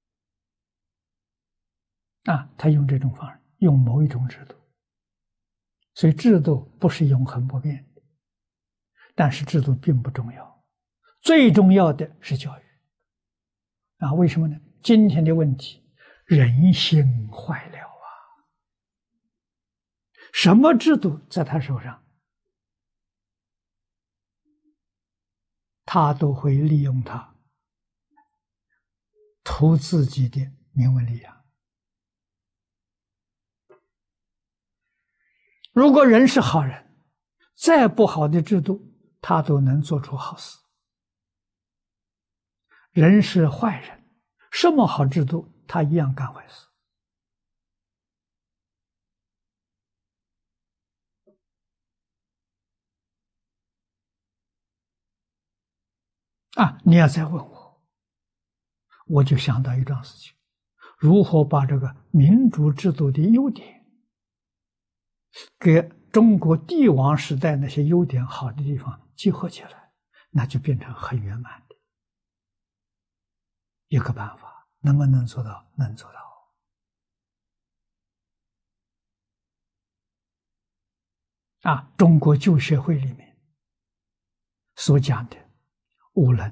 A: 啊，他用这种方式，用某一种制度，所以制度不是永恒不变的，但是制度并不重要，最重要的是教育。啊，为什么呢？今天的问题，人心坏了啊！什么制度在他手上，他都会利用它，图自己的名闻利养。如果人是好人，再不好的制度，他都能做出好事。人是坏人，什么好制度，他一样干坏事。啊，你要再问我，我就想到一桩事情：如何把这个民主制度的优点，跟中国帝王时代那些优点好的地方结合起来，那就变成很圆满的一个办法。能不能做到？能做到。啊，中国旧社会里面所讲的五伦、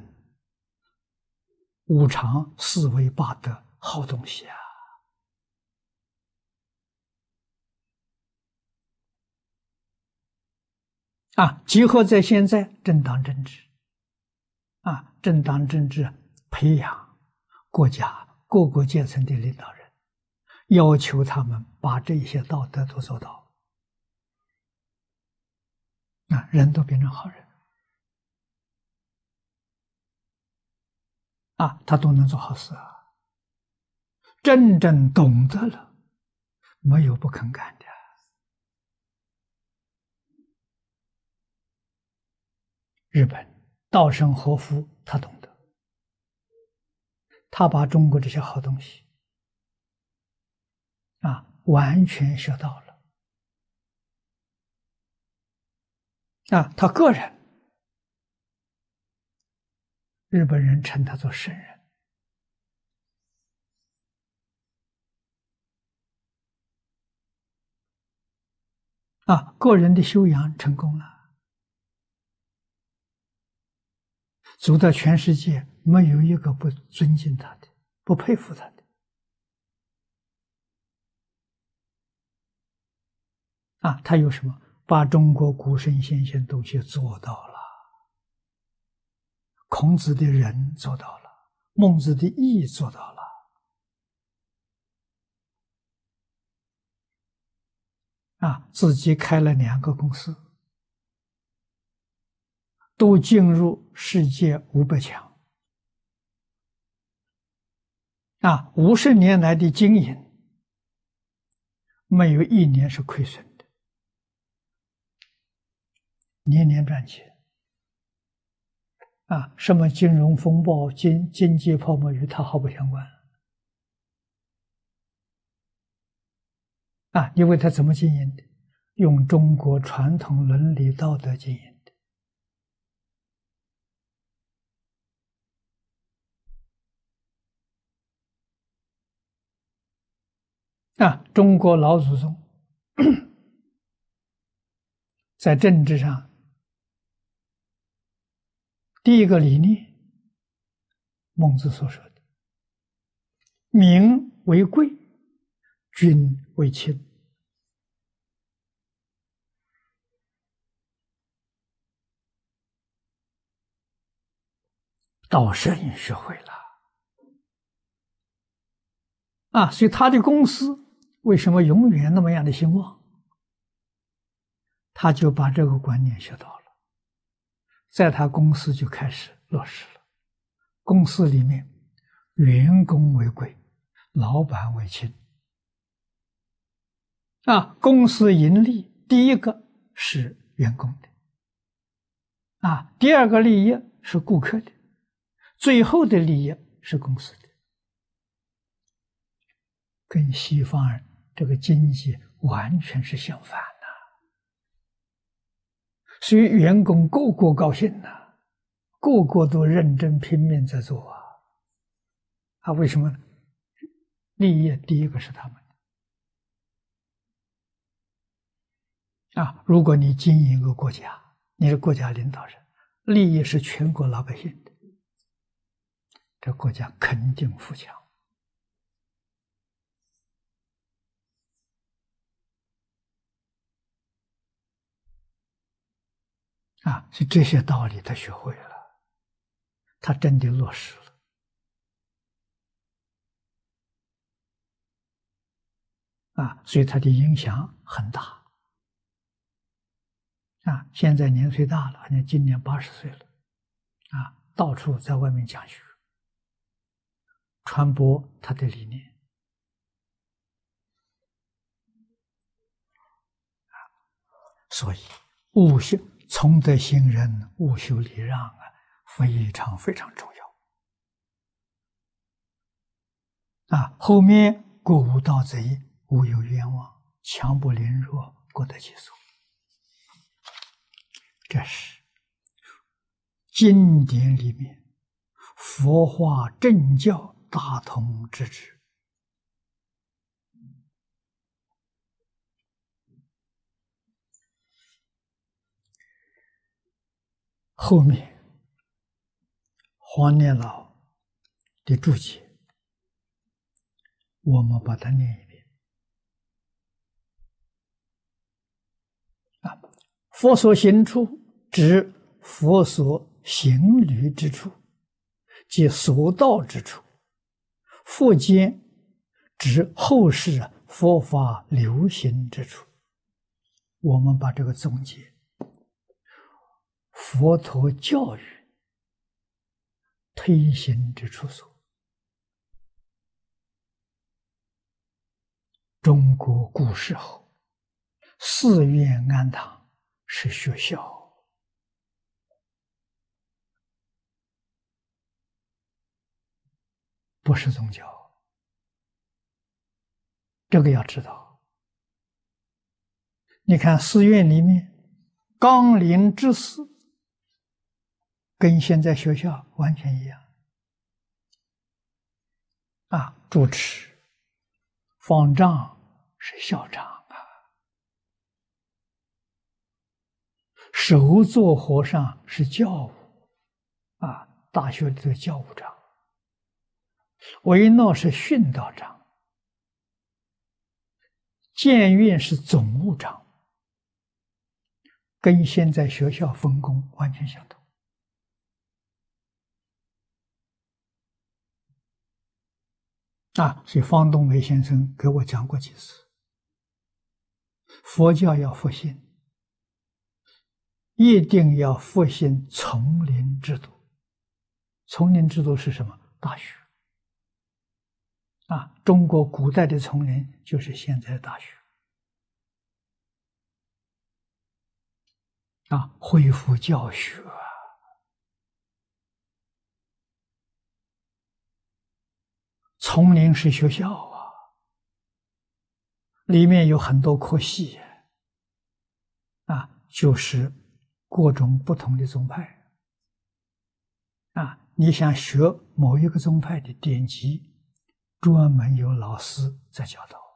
A: 五常、四维八德，好东西啊！啊，结合在现在正当政治。啊，正当政治培养国家各个阶层的领导人，要求他们把这些道德都做到。啊，人都变成好人。啊，他都能做好事啊。真正懂得了，没有不肯干的。日本稻盛和夫他懂得，他把中国这些好东西啊完全学到了。啊，他个人，日本人称他做圣人。啊，个人的修养成功了。走到全世界，没有一个不尊敬他的，不佩服他的。啊，他有什么？把中国古圣先贤东西做到了。孔子的仁做到了，孟子的义做到了。啊，自己开了2个公司，都进入世界500强。啊，50年来的经营，没有1年是亏损的，年年赚钱。啊，什么金融风暴、经济泡沫与它毫不相关。 啊，因为他怎么经营的？用中国传统伦理道德经营的。啊，中国老祖宗在政治上第一个理念，孟子所说的“民为贵，君为轻”。稻盛学会了啊，所以他的公司为什么永远那么样的兴旺？他就把这个观念学到了，在他公司就开始落实了。公司里面，员工为贵，老板为轻。啊，公司盈利第一个是员工的，啊，第二个利益是顾客的，最后的利益是公司的，跟西方人这个经济完全是相反的。所以员工个个高兴呐，个个都认真拼命在做啊。啊，为什么呢？利益第一个是他们啊。如果你经营一个国家，你是国家领导人，利益是全国老百姓的，这国家肯定富强啊。所以这些道理他学会了，他真的落实了啊，所以他的影响很大啊。现在年岁大了，好像今年80岁了啊，到处在外面讲学，传播他的理念。所以务修从德行人，务修礼让啊，非常非常重要啊。后面过无盗贼，无有冤枉，强不凌弱，各得其所。这是经典里面佛化正教大同之治。后面黄念老的注解，我们把它念一遍啊。佛所行处，指佛所行旅之处，即所到之处；佛间，指后世佛法流行之处。我们把这个总结，佛陀教育推行之处所。中国古时候，寺院庵堂是学校，不是宗教。这个要知道。你看寺院里面，纲领之事跟现在学校完全一样啊，主持、方丈是校长啊，首座和尚是教务啊，大学里的教务长，维闹是训导长，监院是总务长，跟现在学校分工完全相同啊。所以方东梅先生给我讲过几次，佛教要复兴，一定要复兴丛林制度。丛林制度是什么？大学啊，中国古代的丛林就是现在的大学啊，恢复教学啊。丛林是学校啊， 里面有很多科系就是各种不同的宗派你想学某一个宗派的典籍，专门有老师在教导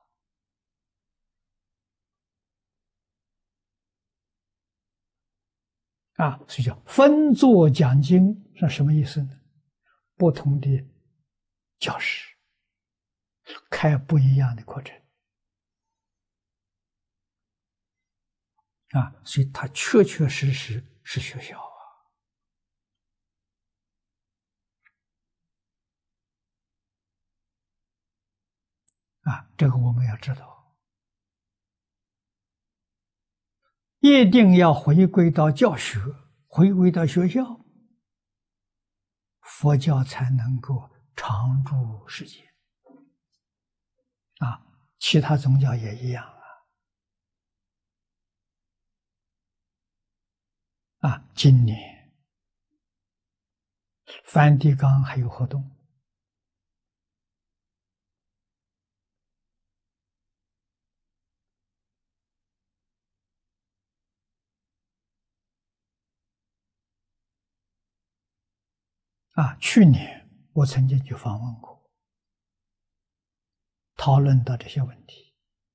A: 所以叫分座讲经是什么意思呢？不同的教师开不一样的课程所以它确确实实是学校这个我们要知道，一定要回归到教学，回归到学校，佛教才能够常住世界其他宗教也一样今年梵蒂冈还有活动去年我曾经去访问过，讨论到这些问题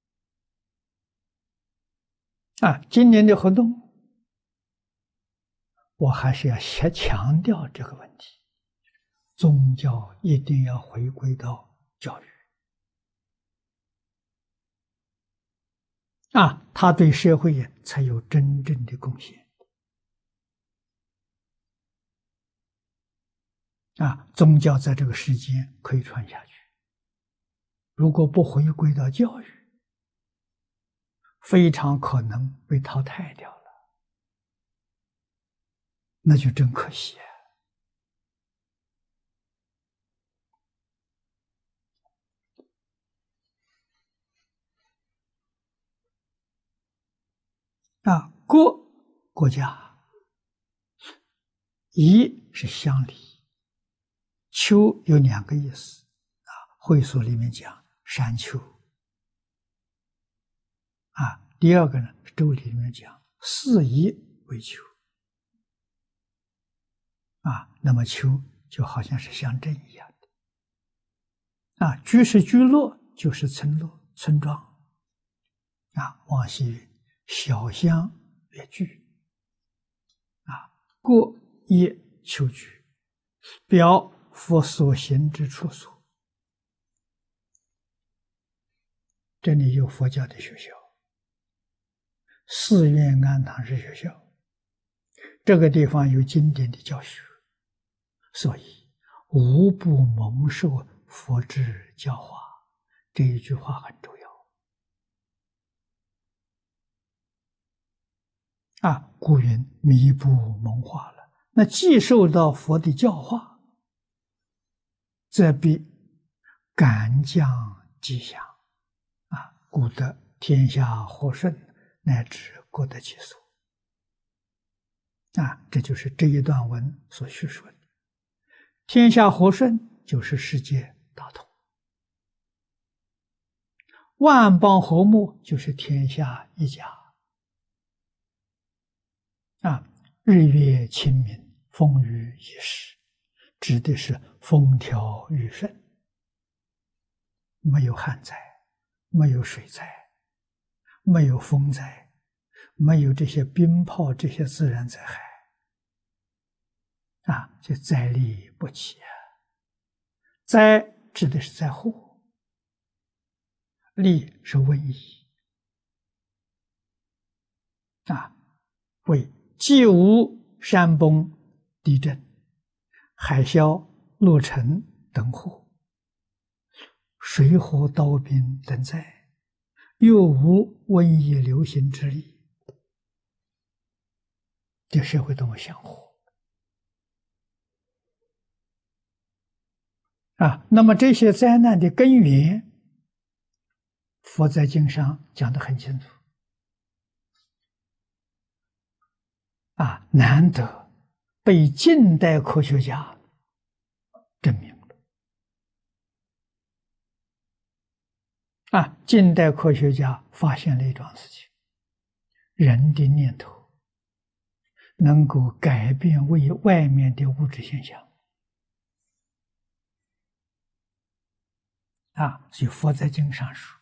A: 今年的活动我还是要先强调这个问题，宗教一定要回归到教育它对社会才有真正的贡献宗教在这个世间可以传下去，如果不回归到教育，非常可能被淘汰掉了，那就真可惜国家，夷是乡里，丘有两个意思会所里面讲山丘第二个呢，周礼里面讲四夷为丘那么丘就好像是乡镇一样的居是居落，就是村落村庄往西云小乡列居过业丘居，表佛所行之处所。这里有佛教的学校，寺院庵堂是学校，这个地方有经典的教学，所以无不蒙受佛之教化，这一句话很重要古云弥不蒙化了，那既受到佛的教化，则必感降吉祥故得天下和顺，乃至各得其所这就是这一段文所叙说的。天下和顺就是世界大同，万邦和睦就是天下一家日月清明，风雨一时，指的是风调雨顺，没有旱灾，没有水灾，没有风灾，没有这些冰雹，这些自然灾害就灾利不起灾指的是灾祸，利是瘟疫为既无山崩、地震、海啸、落尘等祸，水火刀兵等灾，又无瘟疫流行之力，这社会多么祥和那么这些灾难的根源，佛在经上讲得很清楚难得被近代科学家证明近代科学家发现了一桩事情：人的念头能够改变外面的物质现象。所以佛在经上说，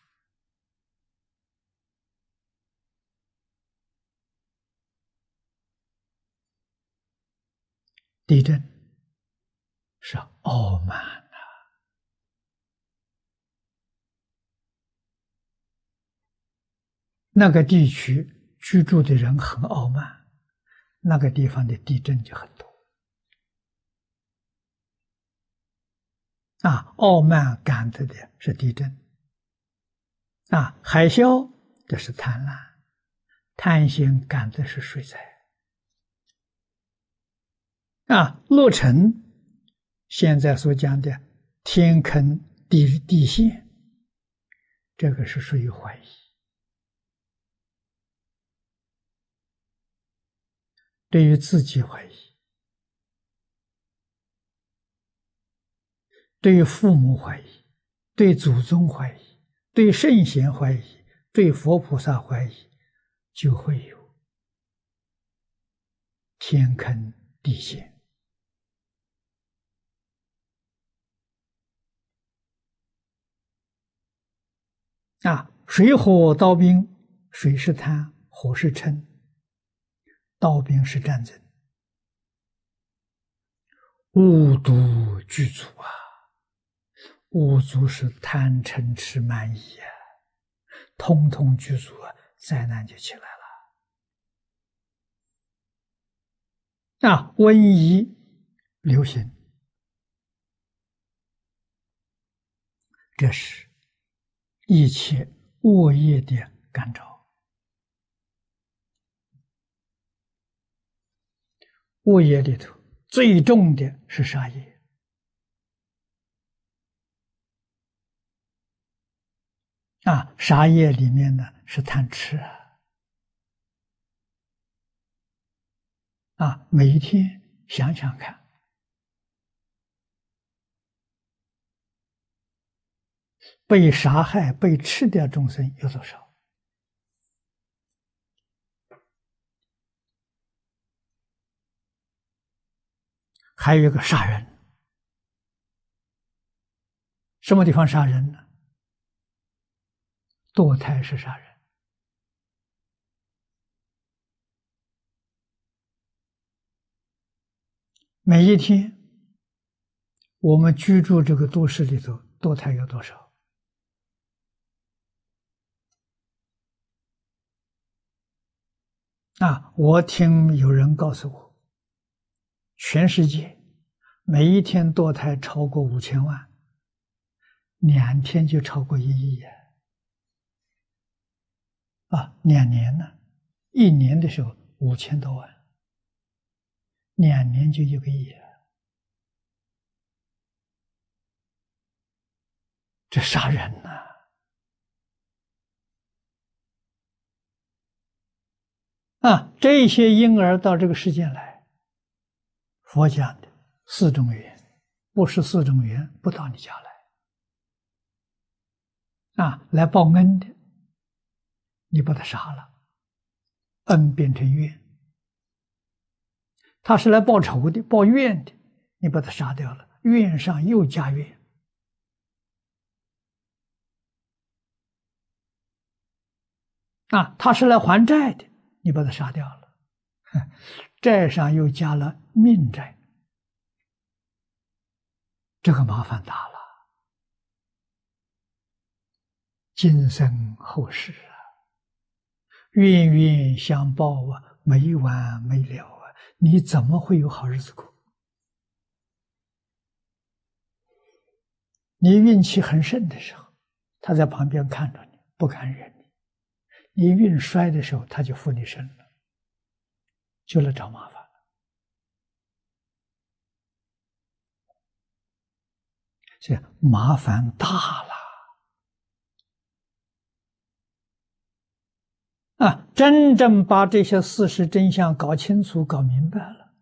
A: 地震是傲慢的，那个地区居住的人很傲慢，那个地方的地震就很多。傲慢感得的是地震。海啸这是贪婪，贪心感的是水灾。落成现在所讲的天坑地陷，这个是属于怀疑。对于自己怀疑，对于父母怀疑，对祖宗怀疑，对圣贤怀疑，对佛菩萨怀疑，就会有天坑地陷。水火刀兵，水是贪，火是嗔，刀兵是战争，五毒具足五足是贪嗔痴慢疑通通具足灾难就起来了。瘟疫流行，这是一切恶业的感召。恶业里头最重的是杀业。杀业里面呢是贪吃每一天想想看，被杀害、被吃掉众生有多少？还有一个杀人，什么地方杀人呢？堕胎是杀人。每一天我们居住这个都市里头，堕胎有多少？我听有人告诉我，全世界每一天堕胎超过5000万，2天就超过1亿2年呢，1年的时候5000多万，2年就1个亿这杀人这些婴儿到这个世界来，佛讲的4种缘，不是4种缘不到你家来来报恩的，你把他杀了，恩变成怨；他是来报仇的、报怨的，你把他杀掉了，怨上又加怨。他是来还债的，你把他杀掉了，债上又加了命债，这个麻烦大了。今生后世冤冤相报没完没了你怎么会有好日子过？你运气很盛的时候，他在旁边看着你，不敢惹你；你运衰的时候，他就附你身了，就来找麻烦了。这麻烦大了真正把这些事实真相搞清楚、搞明白了，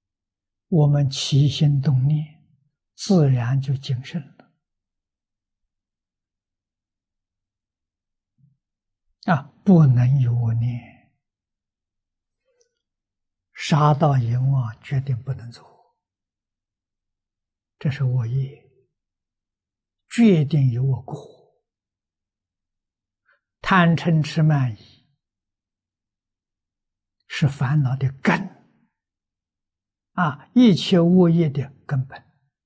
A: 我们起心动念自然就谨慎了。 不能有恶念，杀盗淫妄决定不能做，这是恶业，决定有恶果。贪嗔痴慢疑是烦恼的根一切恶业的根本，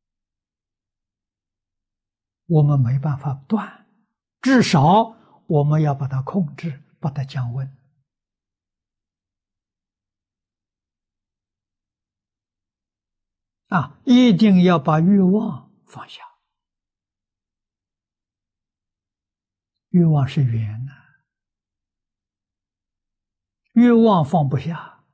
A: 我们没办法断，至少我们要把它控制，把它降温。一定要把欲望放下，欲望是缘欲望放不下，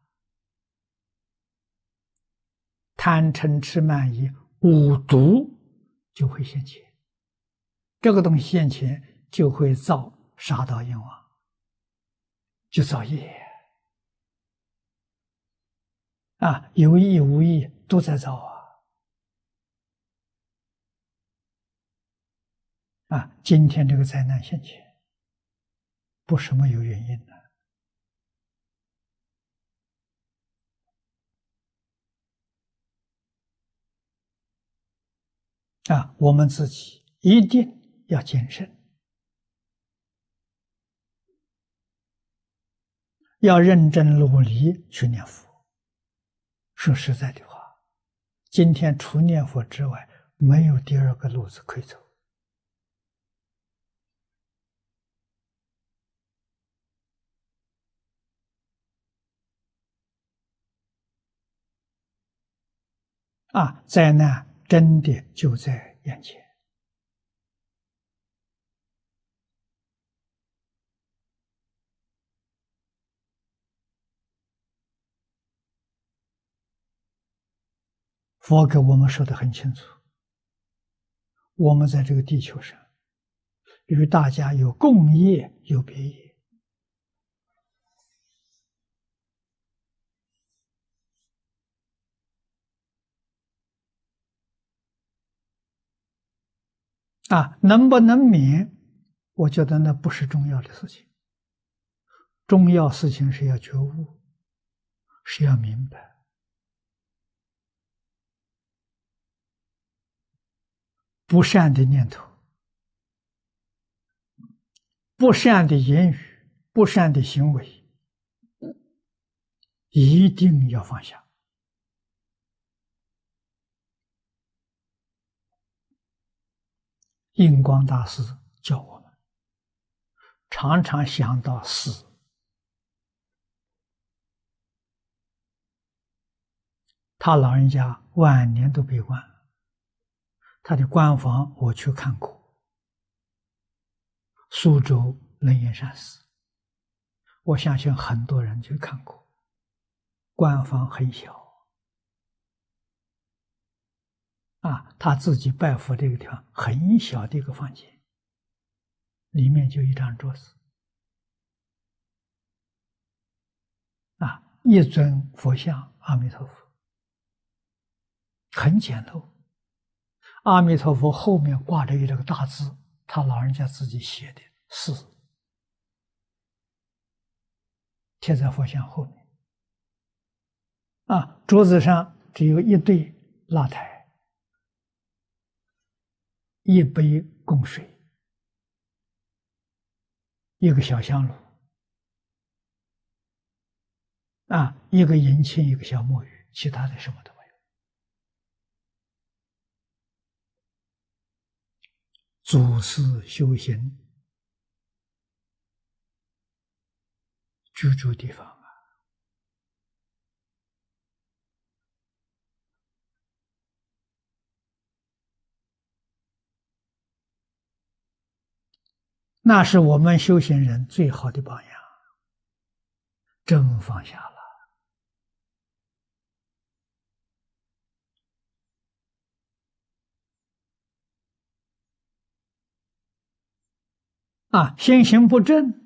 A: 贪嗔痴慢疑五毒就会现前，这个东西现前就会造杀盗淫妄，就造业有意无意都在造今天这个灾难现前，不是没有原因的我们自己一定要谨慎，要认真努力去念佛。说实在的话，今天除念佛之外，没有第二个路子可以走。灾难真的就在眼前。佛给我们说得很清楚，我们在这个地球上与大家有共业有别业，能不能免，我觉得那不是重要的事情，重要事情是要觉悟，是要明白。不善的念头，不善的言语，不善的行为，一定要放下。印光大师教我们常常想到死，他老人家晚年都闭关，他的关房我去看过，苏州楞严山寺，我相信很多人去看过，关房很小他自己拜佛这个地方很小的一个房间，里面就一张桌子一尊佛像阿弥陀佛，很简陋，阿弥陀佛后面挂着这个大字，他老人家自己写的“是”，贴在佛像后面桌子上只有一对蜡台，一杯供水，一个小香炉一个银磬，一个小木鱼，其他的什么都没有。祖师修行居住地方那是我们修行人最好的榜样，真放下了心行不正，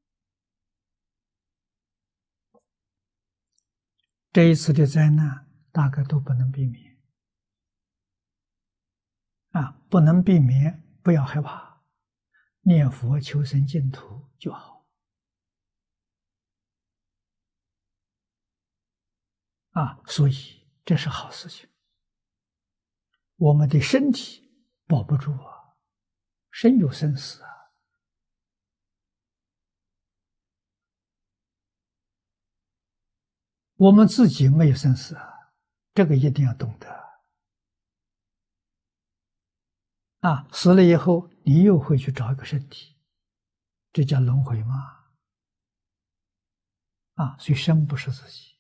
A: 这一次的灾难大概都不能避免不能避免，不要害怕，念佛求生净土就好所以这是好事情。我们的身体保不住啊，身有生死啊。我们自己没有生死啊，这个一定要懂得。死了以后，你又会去找一个身体，这叫轮回吗？所以生不是自己。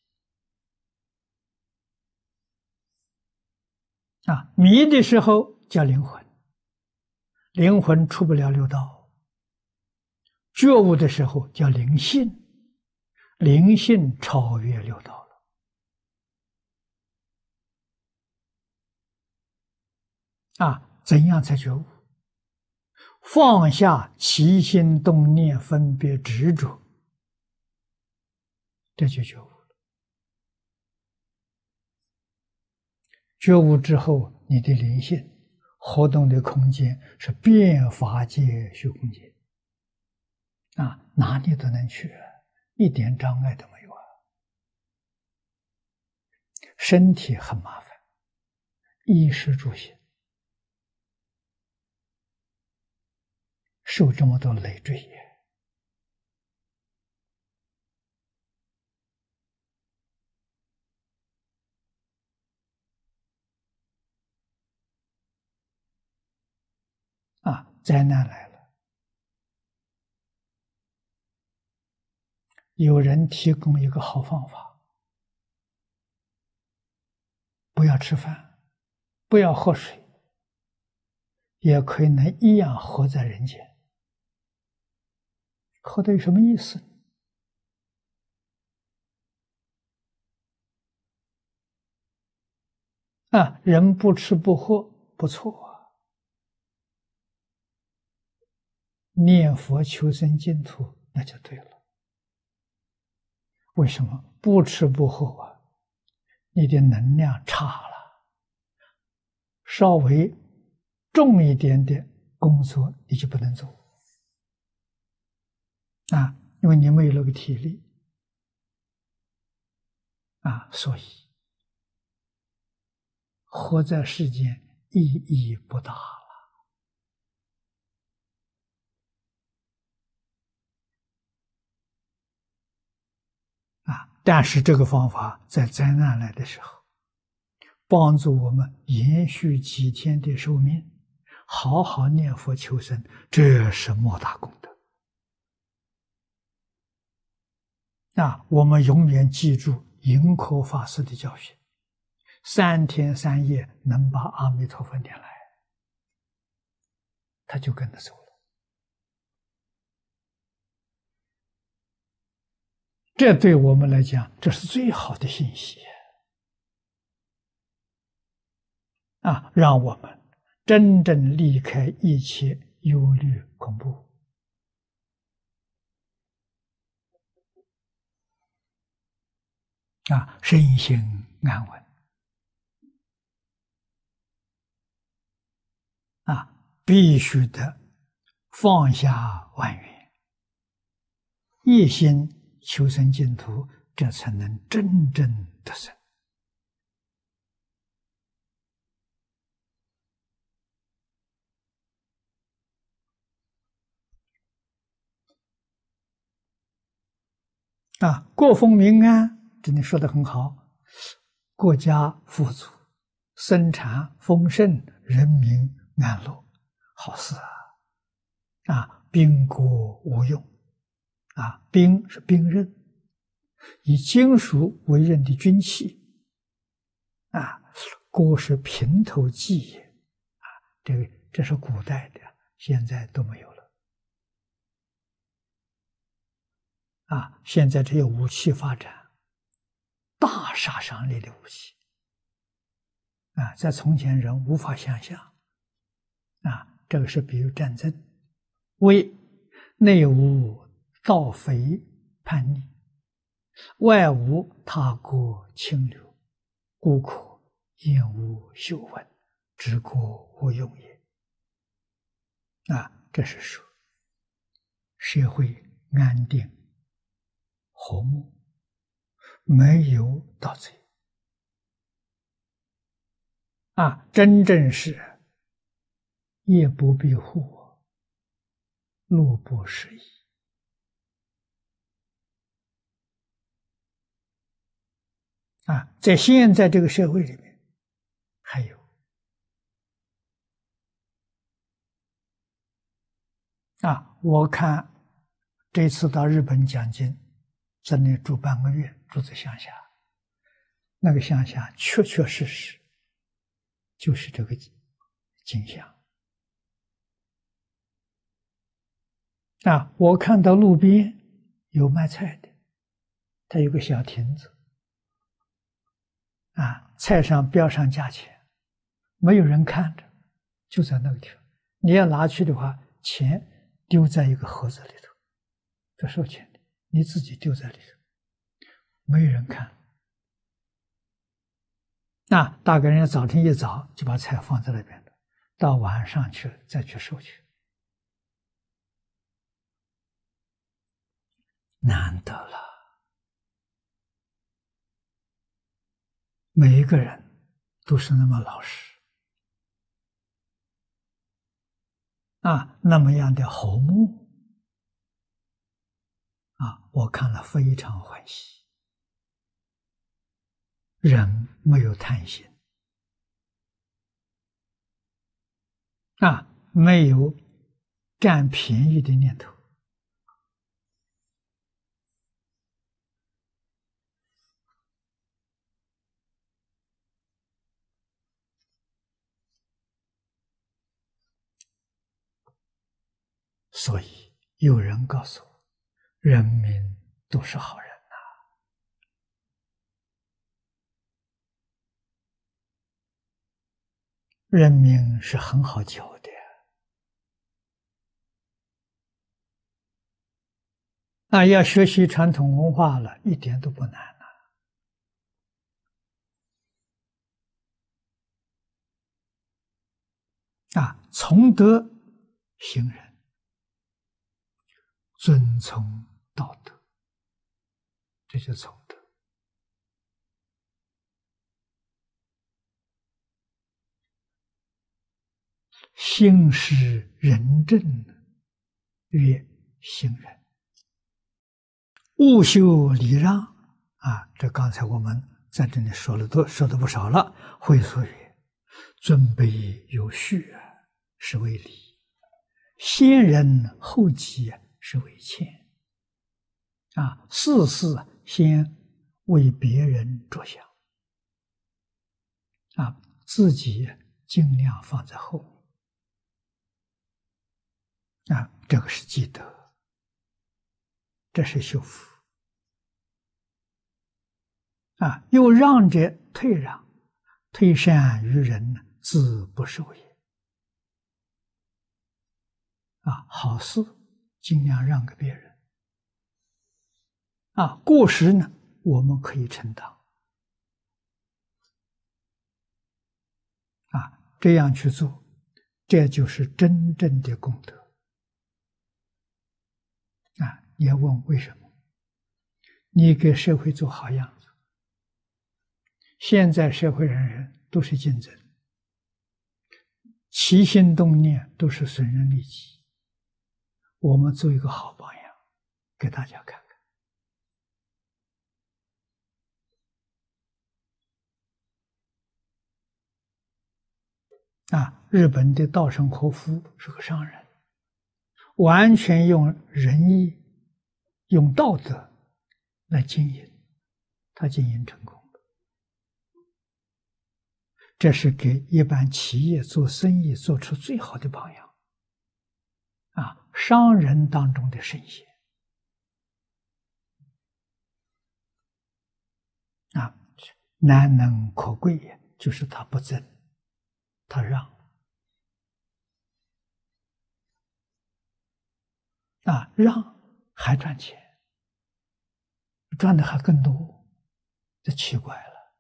A: 迷的时候叫灵魂，灵魂出不了六道；觉悟的时候叫灵性，灵性超越六道了。怎样才觉悟？放下起心动念、分别执着，这就觉悟了。觉悟之后，你的灵性活动的空间是遍法界虚空间，哪里都能去，一点障碍都没有啊。身体很麻烦，衣食住行受这么多累赘也。灾难来了，有人提供一个好方法，不要吃饭，不要喝水，也可以能一样活在人间。活得有什么意思？人不吃不喝不错啊，念佛求生净土那就对了。为什么？不吃不喝啊，你的能量差了，稍微重一点的工作你就不能做因为你没有那个体力所以活在世间意义不大了但是这个方法在灾难来的时候，帮助我们延续几天的寿命，好好念佛求生，这是莫大功德我们永远记住盈科法师的教训：3天3夜能把阿弥陀佛念来，他就跟着走了。这对我们来讲，这是最好的信息让我们真正离开一切忧虑恐怖身心安稳必须的放下万缘，一心求生净土，这才能真正得生国风民安，真的说得很好，国家富足，生产丰盛，人民安乐，好事兵国无用兵是兵刃，以金属为刃的军器国是平头计也这是古代的，现在都没有了现在只有武器发展，大杀伤力的武器在从前人无法想象这个是比喻战争，为内无盗匪叛逆，外无他国侵略，故可言无修文，治国无用也这是说社会安定和睦，没有盗贼真正是夜不闭户，路不拾遗。在现在这个社会里面，还有我看这次到日本讲经，在那住半个月，住在乡下，那个乡下确确实实就是这个景象。我看到路边有卖菜的，他有个小亭子，菜上标上价钱，没有人看着，就在那个地方。你要拿去的话，钱丢在一个盒子里头，不收钱的，你自己丢在里头，没有人看。大概人家早晨一早就把菜放在那边了，到晚上去再去收去，难得了。每一个人都是那么老实那么样的和睦我看了非常欢喜。人没有贪心没有占便宜的念头所以有人告诉我，人民都是好人人民是很好教的要学习传统文化了，一点都不难从德行人，遵从道德，这就从德。行使仁政，曰行人。务修礼让这刚才我们在这里说的不少了。会所曰：尊卑有序是为礼；先人后己是为谦。事事先为别人着想自己尽量放在后面这个是积德，这是修福又让者退让，退善于人，自不受也好事尽量让给别人过失呢，我们可以承担这样去做，这就是真正的功德你要问为什么？你给社会做好样子。现在社会人人都是竞争，起心动念都是损人利己。我们做一个好榜样，给大家看看。日本的稻盛和夫是个商人，完全用仁义、用道德来经营，他经营成功了。这是给一般企业做生意做出最好的榜样商人当中的圣贤难能可贵也，就是他不争，他让让还赚钱，赚的还更多，这奇怪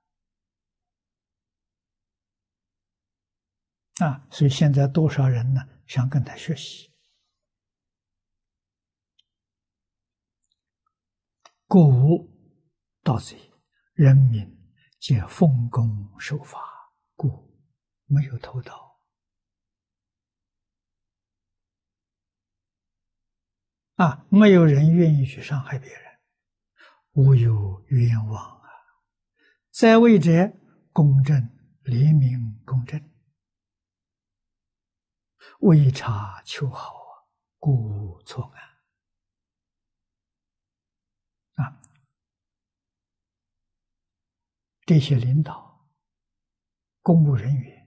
A: 了所以现在多少人呢想跟他学习？过无盗贼，人民皆奉公守法，故没有偷盗啊，没有人愿意去伤害别人，无有冤枉啊。在位者公正，廉明公正，为察求好啊，故无错案啊。这些领导、公务人员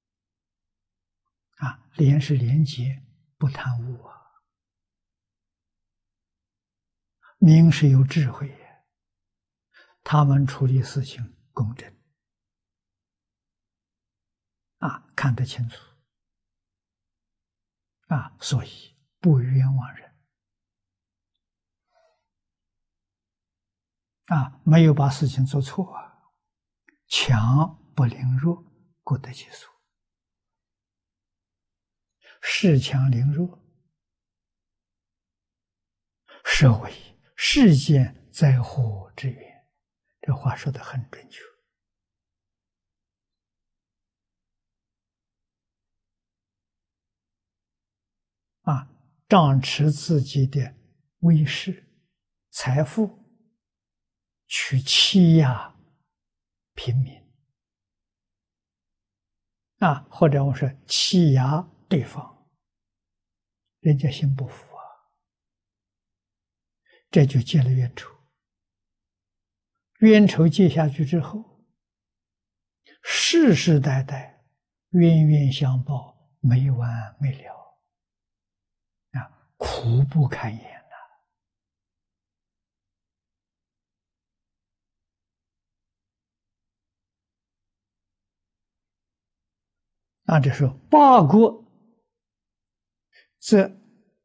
A: 啊，廉是廉洁，不贪污啊；明是有智慧，他们处理事情公正啊，看得清楚啊，所以不冤枉人啊，没有把事情做错啊。强不凌弱，故得其速。恃强凌弱，是为世间灾祸之源。这话说得很准确啊！仗持自己的威势、财富，去欺压平民啊，或者我说欺压对方，人家心不服啊，这就结了冤仇。冤仇结下去之后，世世代代冤冤相报，没完没了啊，苦不堪言啊！这是八国则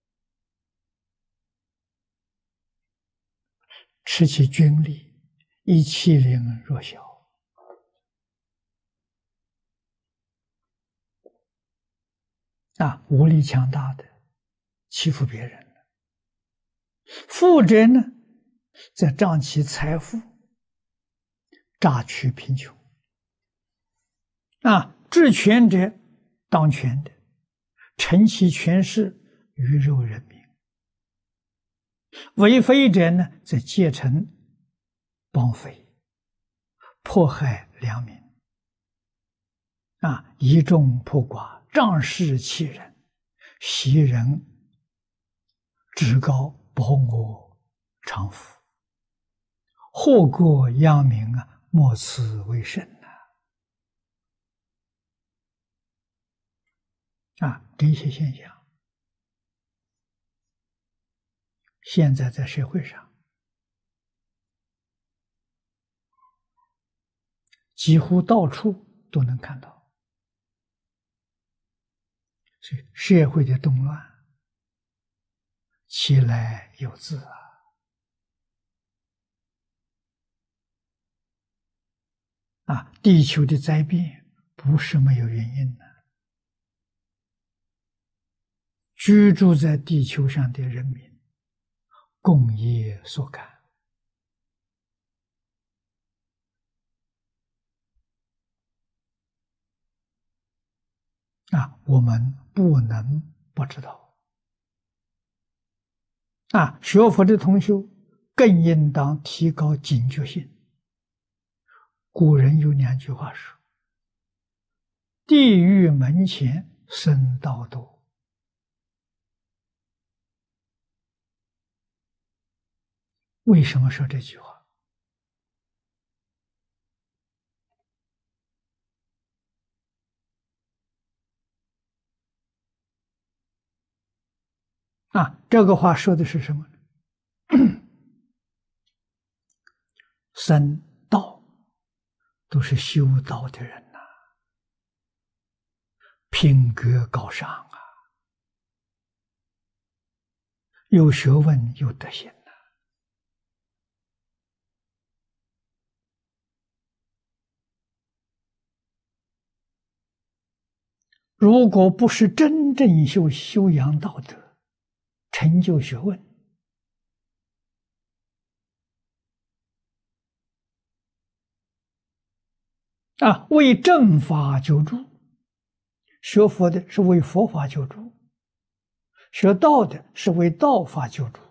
A: 持其军力，以欺凌弱小啊，武力强大的欺负别人；富者呢，则仗其财富，榨取贫穷啊，治权者当权的，乘其权势，鱼肉人民；为非者呢，则结成帮匪，迫害良民啊，以众破寡，仗势欺人，袭人职高，保我常服，祸国殃民啊，莫此为甚啊！这些现象，现在在社会上几乎到处都能看到，所以社会的动乱其来有自啊！地球的灾变不是没有原因的，居住在地球上的人民共业所感啊，我们不能不知道啊！学佛的同修更应当提高警觉性。古人有两句话说：“地狱门前僧道多。”为什么说这句话？啊，这个话说的是什么呢？僧道都是修道的人呐，品格高尚啊，有学问有德行呐。如果不是真正修养道德、成就学问啊，为正法救助， 学佛的是为佛法救助，学道的是为道法救助。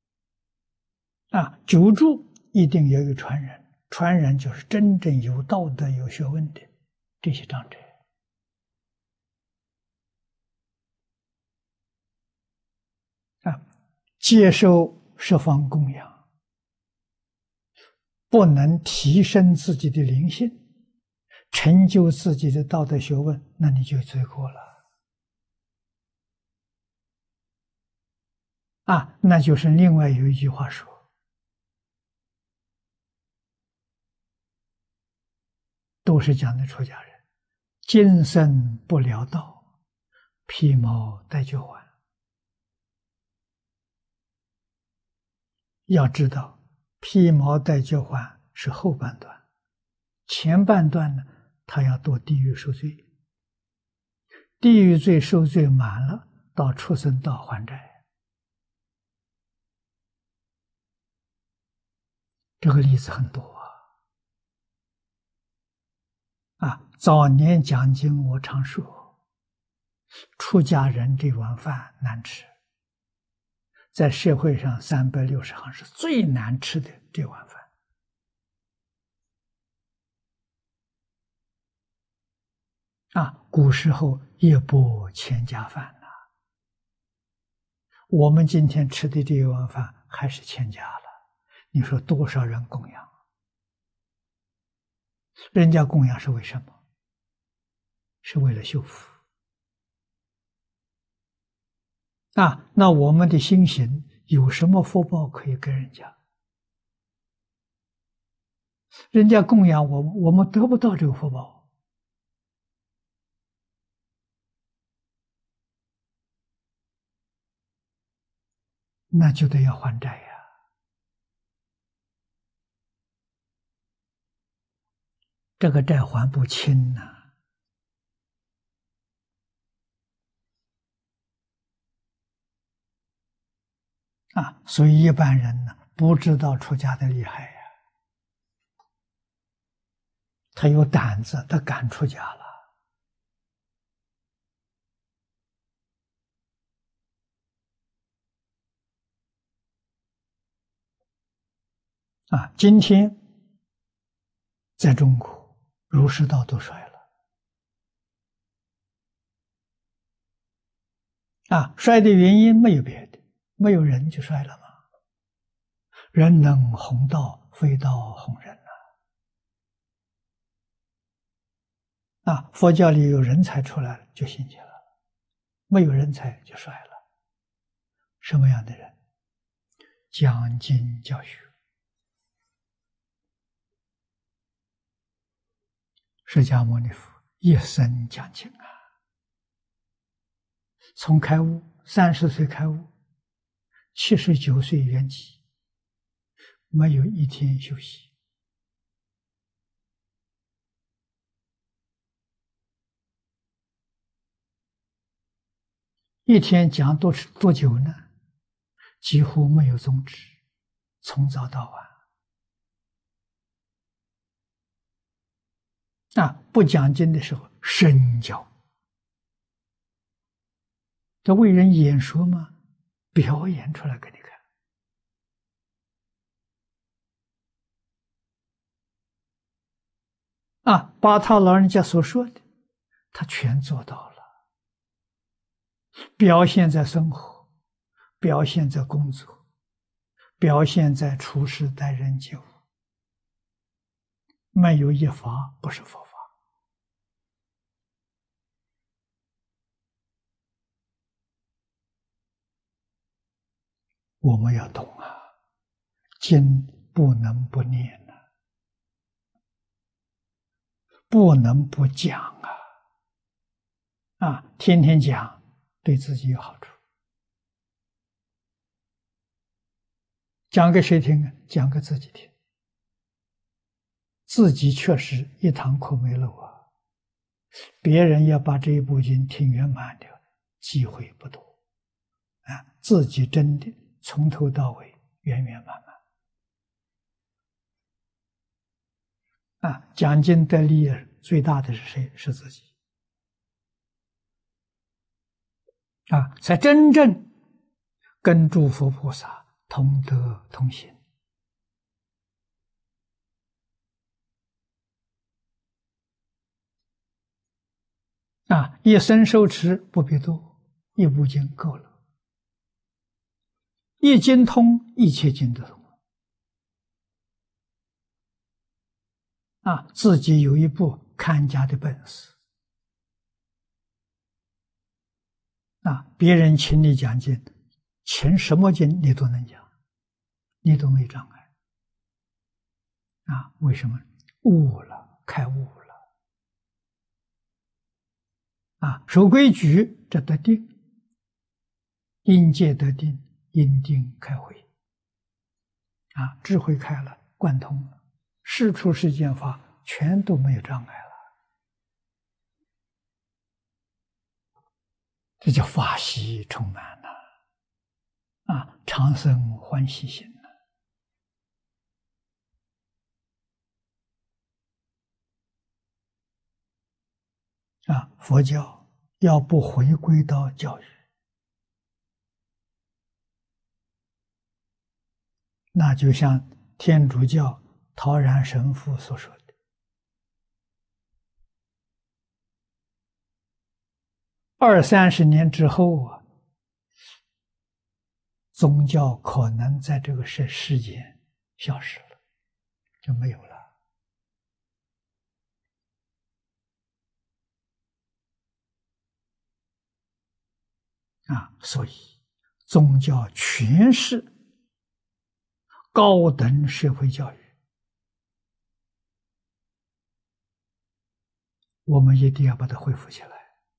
A: 救助一定要有传人，传人就是真正有道德、有学问的这些长者。接受十方供养，不能提升自己的灵性，成就自己的道德学问，那你就罪过了。那就是另外有一句话说，都是讲的出家人，今生不了道，披毛戴脚环。要知道，披毛戴脚环是后半段，前半段呢，他要堕地狱受罪，地狱罪受罪满了，到畜生道还债。这个例子很多早年讲经我常说，出家人这碗饭难吃，在社会上360行是最难吃的这碗饭。古时候一钵千家饭呐，我们今天吃的这一碗饭还是千家了，你说多少人供养？人家供养是为什么？是为了修福。那我们的心行有什么福报可以给人家？人家供养我们，我们得不到这个福报，那就得要还债呀。这个债还不清呐。所以一般人呢不知道出家的厉害呀，他有胆子，他敢出家了。今天在中国儒释道都衰了。衰的原因没有别的，没有人就衰了嘛。人能弘道，非道弘人佛教里有人才出来了就兴起了，没有人才就衰了。什么样的人？讲经教学。释迦牟尼佛一生讲经从开悟30岁开悟，79岁圆寂，没有一天休息。一天讲多久呢？几乎没有终止，从早到晚。不讲经的时候深教，这为人演说吗？表演出来给你看。把他老人家所说的，他全做到了，表现在生活，表现在工作，表现在处事待人接物，没有一法不是佛法。我们要懂经不能不念不能不讲天天讲对自己有好处。讲给谁听？讲给自己听。自己确实一堂课没漏别人要把这一部经听圆满的机会不多自己真的从头到尾圆圆满满讲经得利益最大的是谁？是自己。 才真正跟诸佛菩萨同德同行。一生受持不必多，一部经够了，一经通，一切经都通。自己有一部看家的本事，别人请你讲经，请什么经你都能讲，你都没障碍。为什么？悟了，开悟了。守规矩，这得定，因戒得定，因定开慧。智慧开了，贯通了，事出世间法全都没有障碍了。这叫法喜充满了，常生欢喜心佛教要不回归到教育，那就像天主教陶然神父所说的，20-30年之后宗教可能在这个世间消失了，就没有了。所以宗教全是高等社会教育，我们一定要把它恢复起来。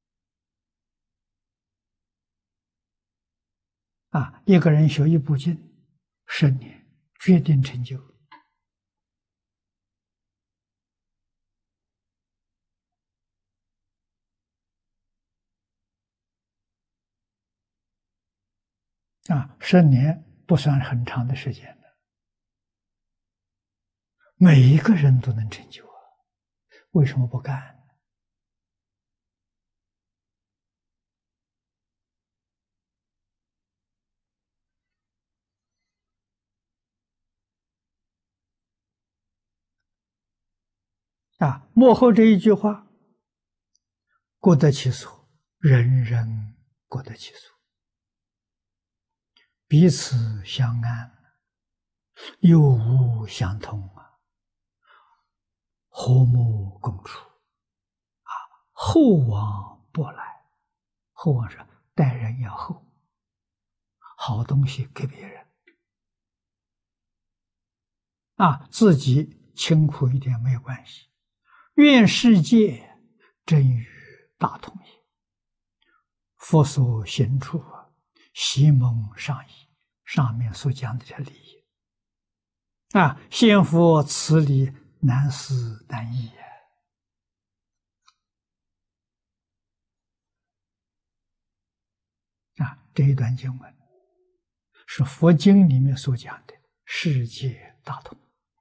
A: 一个人学一部经10年，决定成就。10年不算很长的时间的，每一个人都能成就为什么不干？幕后这一句话，各得其所，人人各得其所，彼此相安，有无相通和睦共处厚往薄来。厚往是待人要厚，好东西给别人自己清苦一点没有关系。愿世界真与大同也。佛所行处悉蒙上意，上面所讲的这理先佛此理难思难议这一段经文是佛经里面所讲的世界大同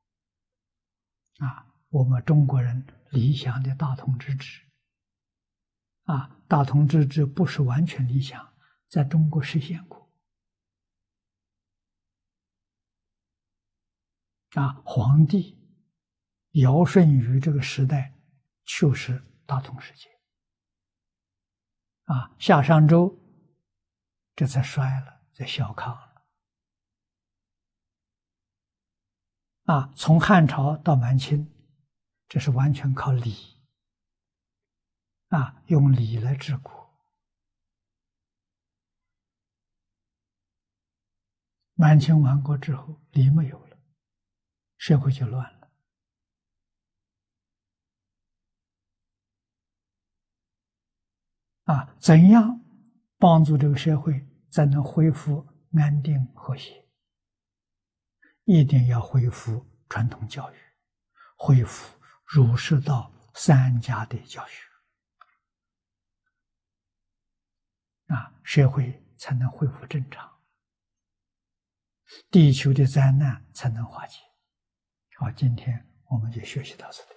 A: 我们中国人理想的大同之治大同之治不是完全理想，在中国实现过皇帝尧舜禹这个时代就是大同世界夏商周这才衰了，在小康了从汉朝到满清，这是完全靠礼用礼来治国。满清亡国之后，礼没有了，社会就乱了怎样帮助这个社会才能恢复安定和谐？一定要恢复传统教育，恢复儒释道3家的教学社会才能恢复正常，地球的灾难才能化解。好，今天我们就学习到此。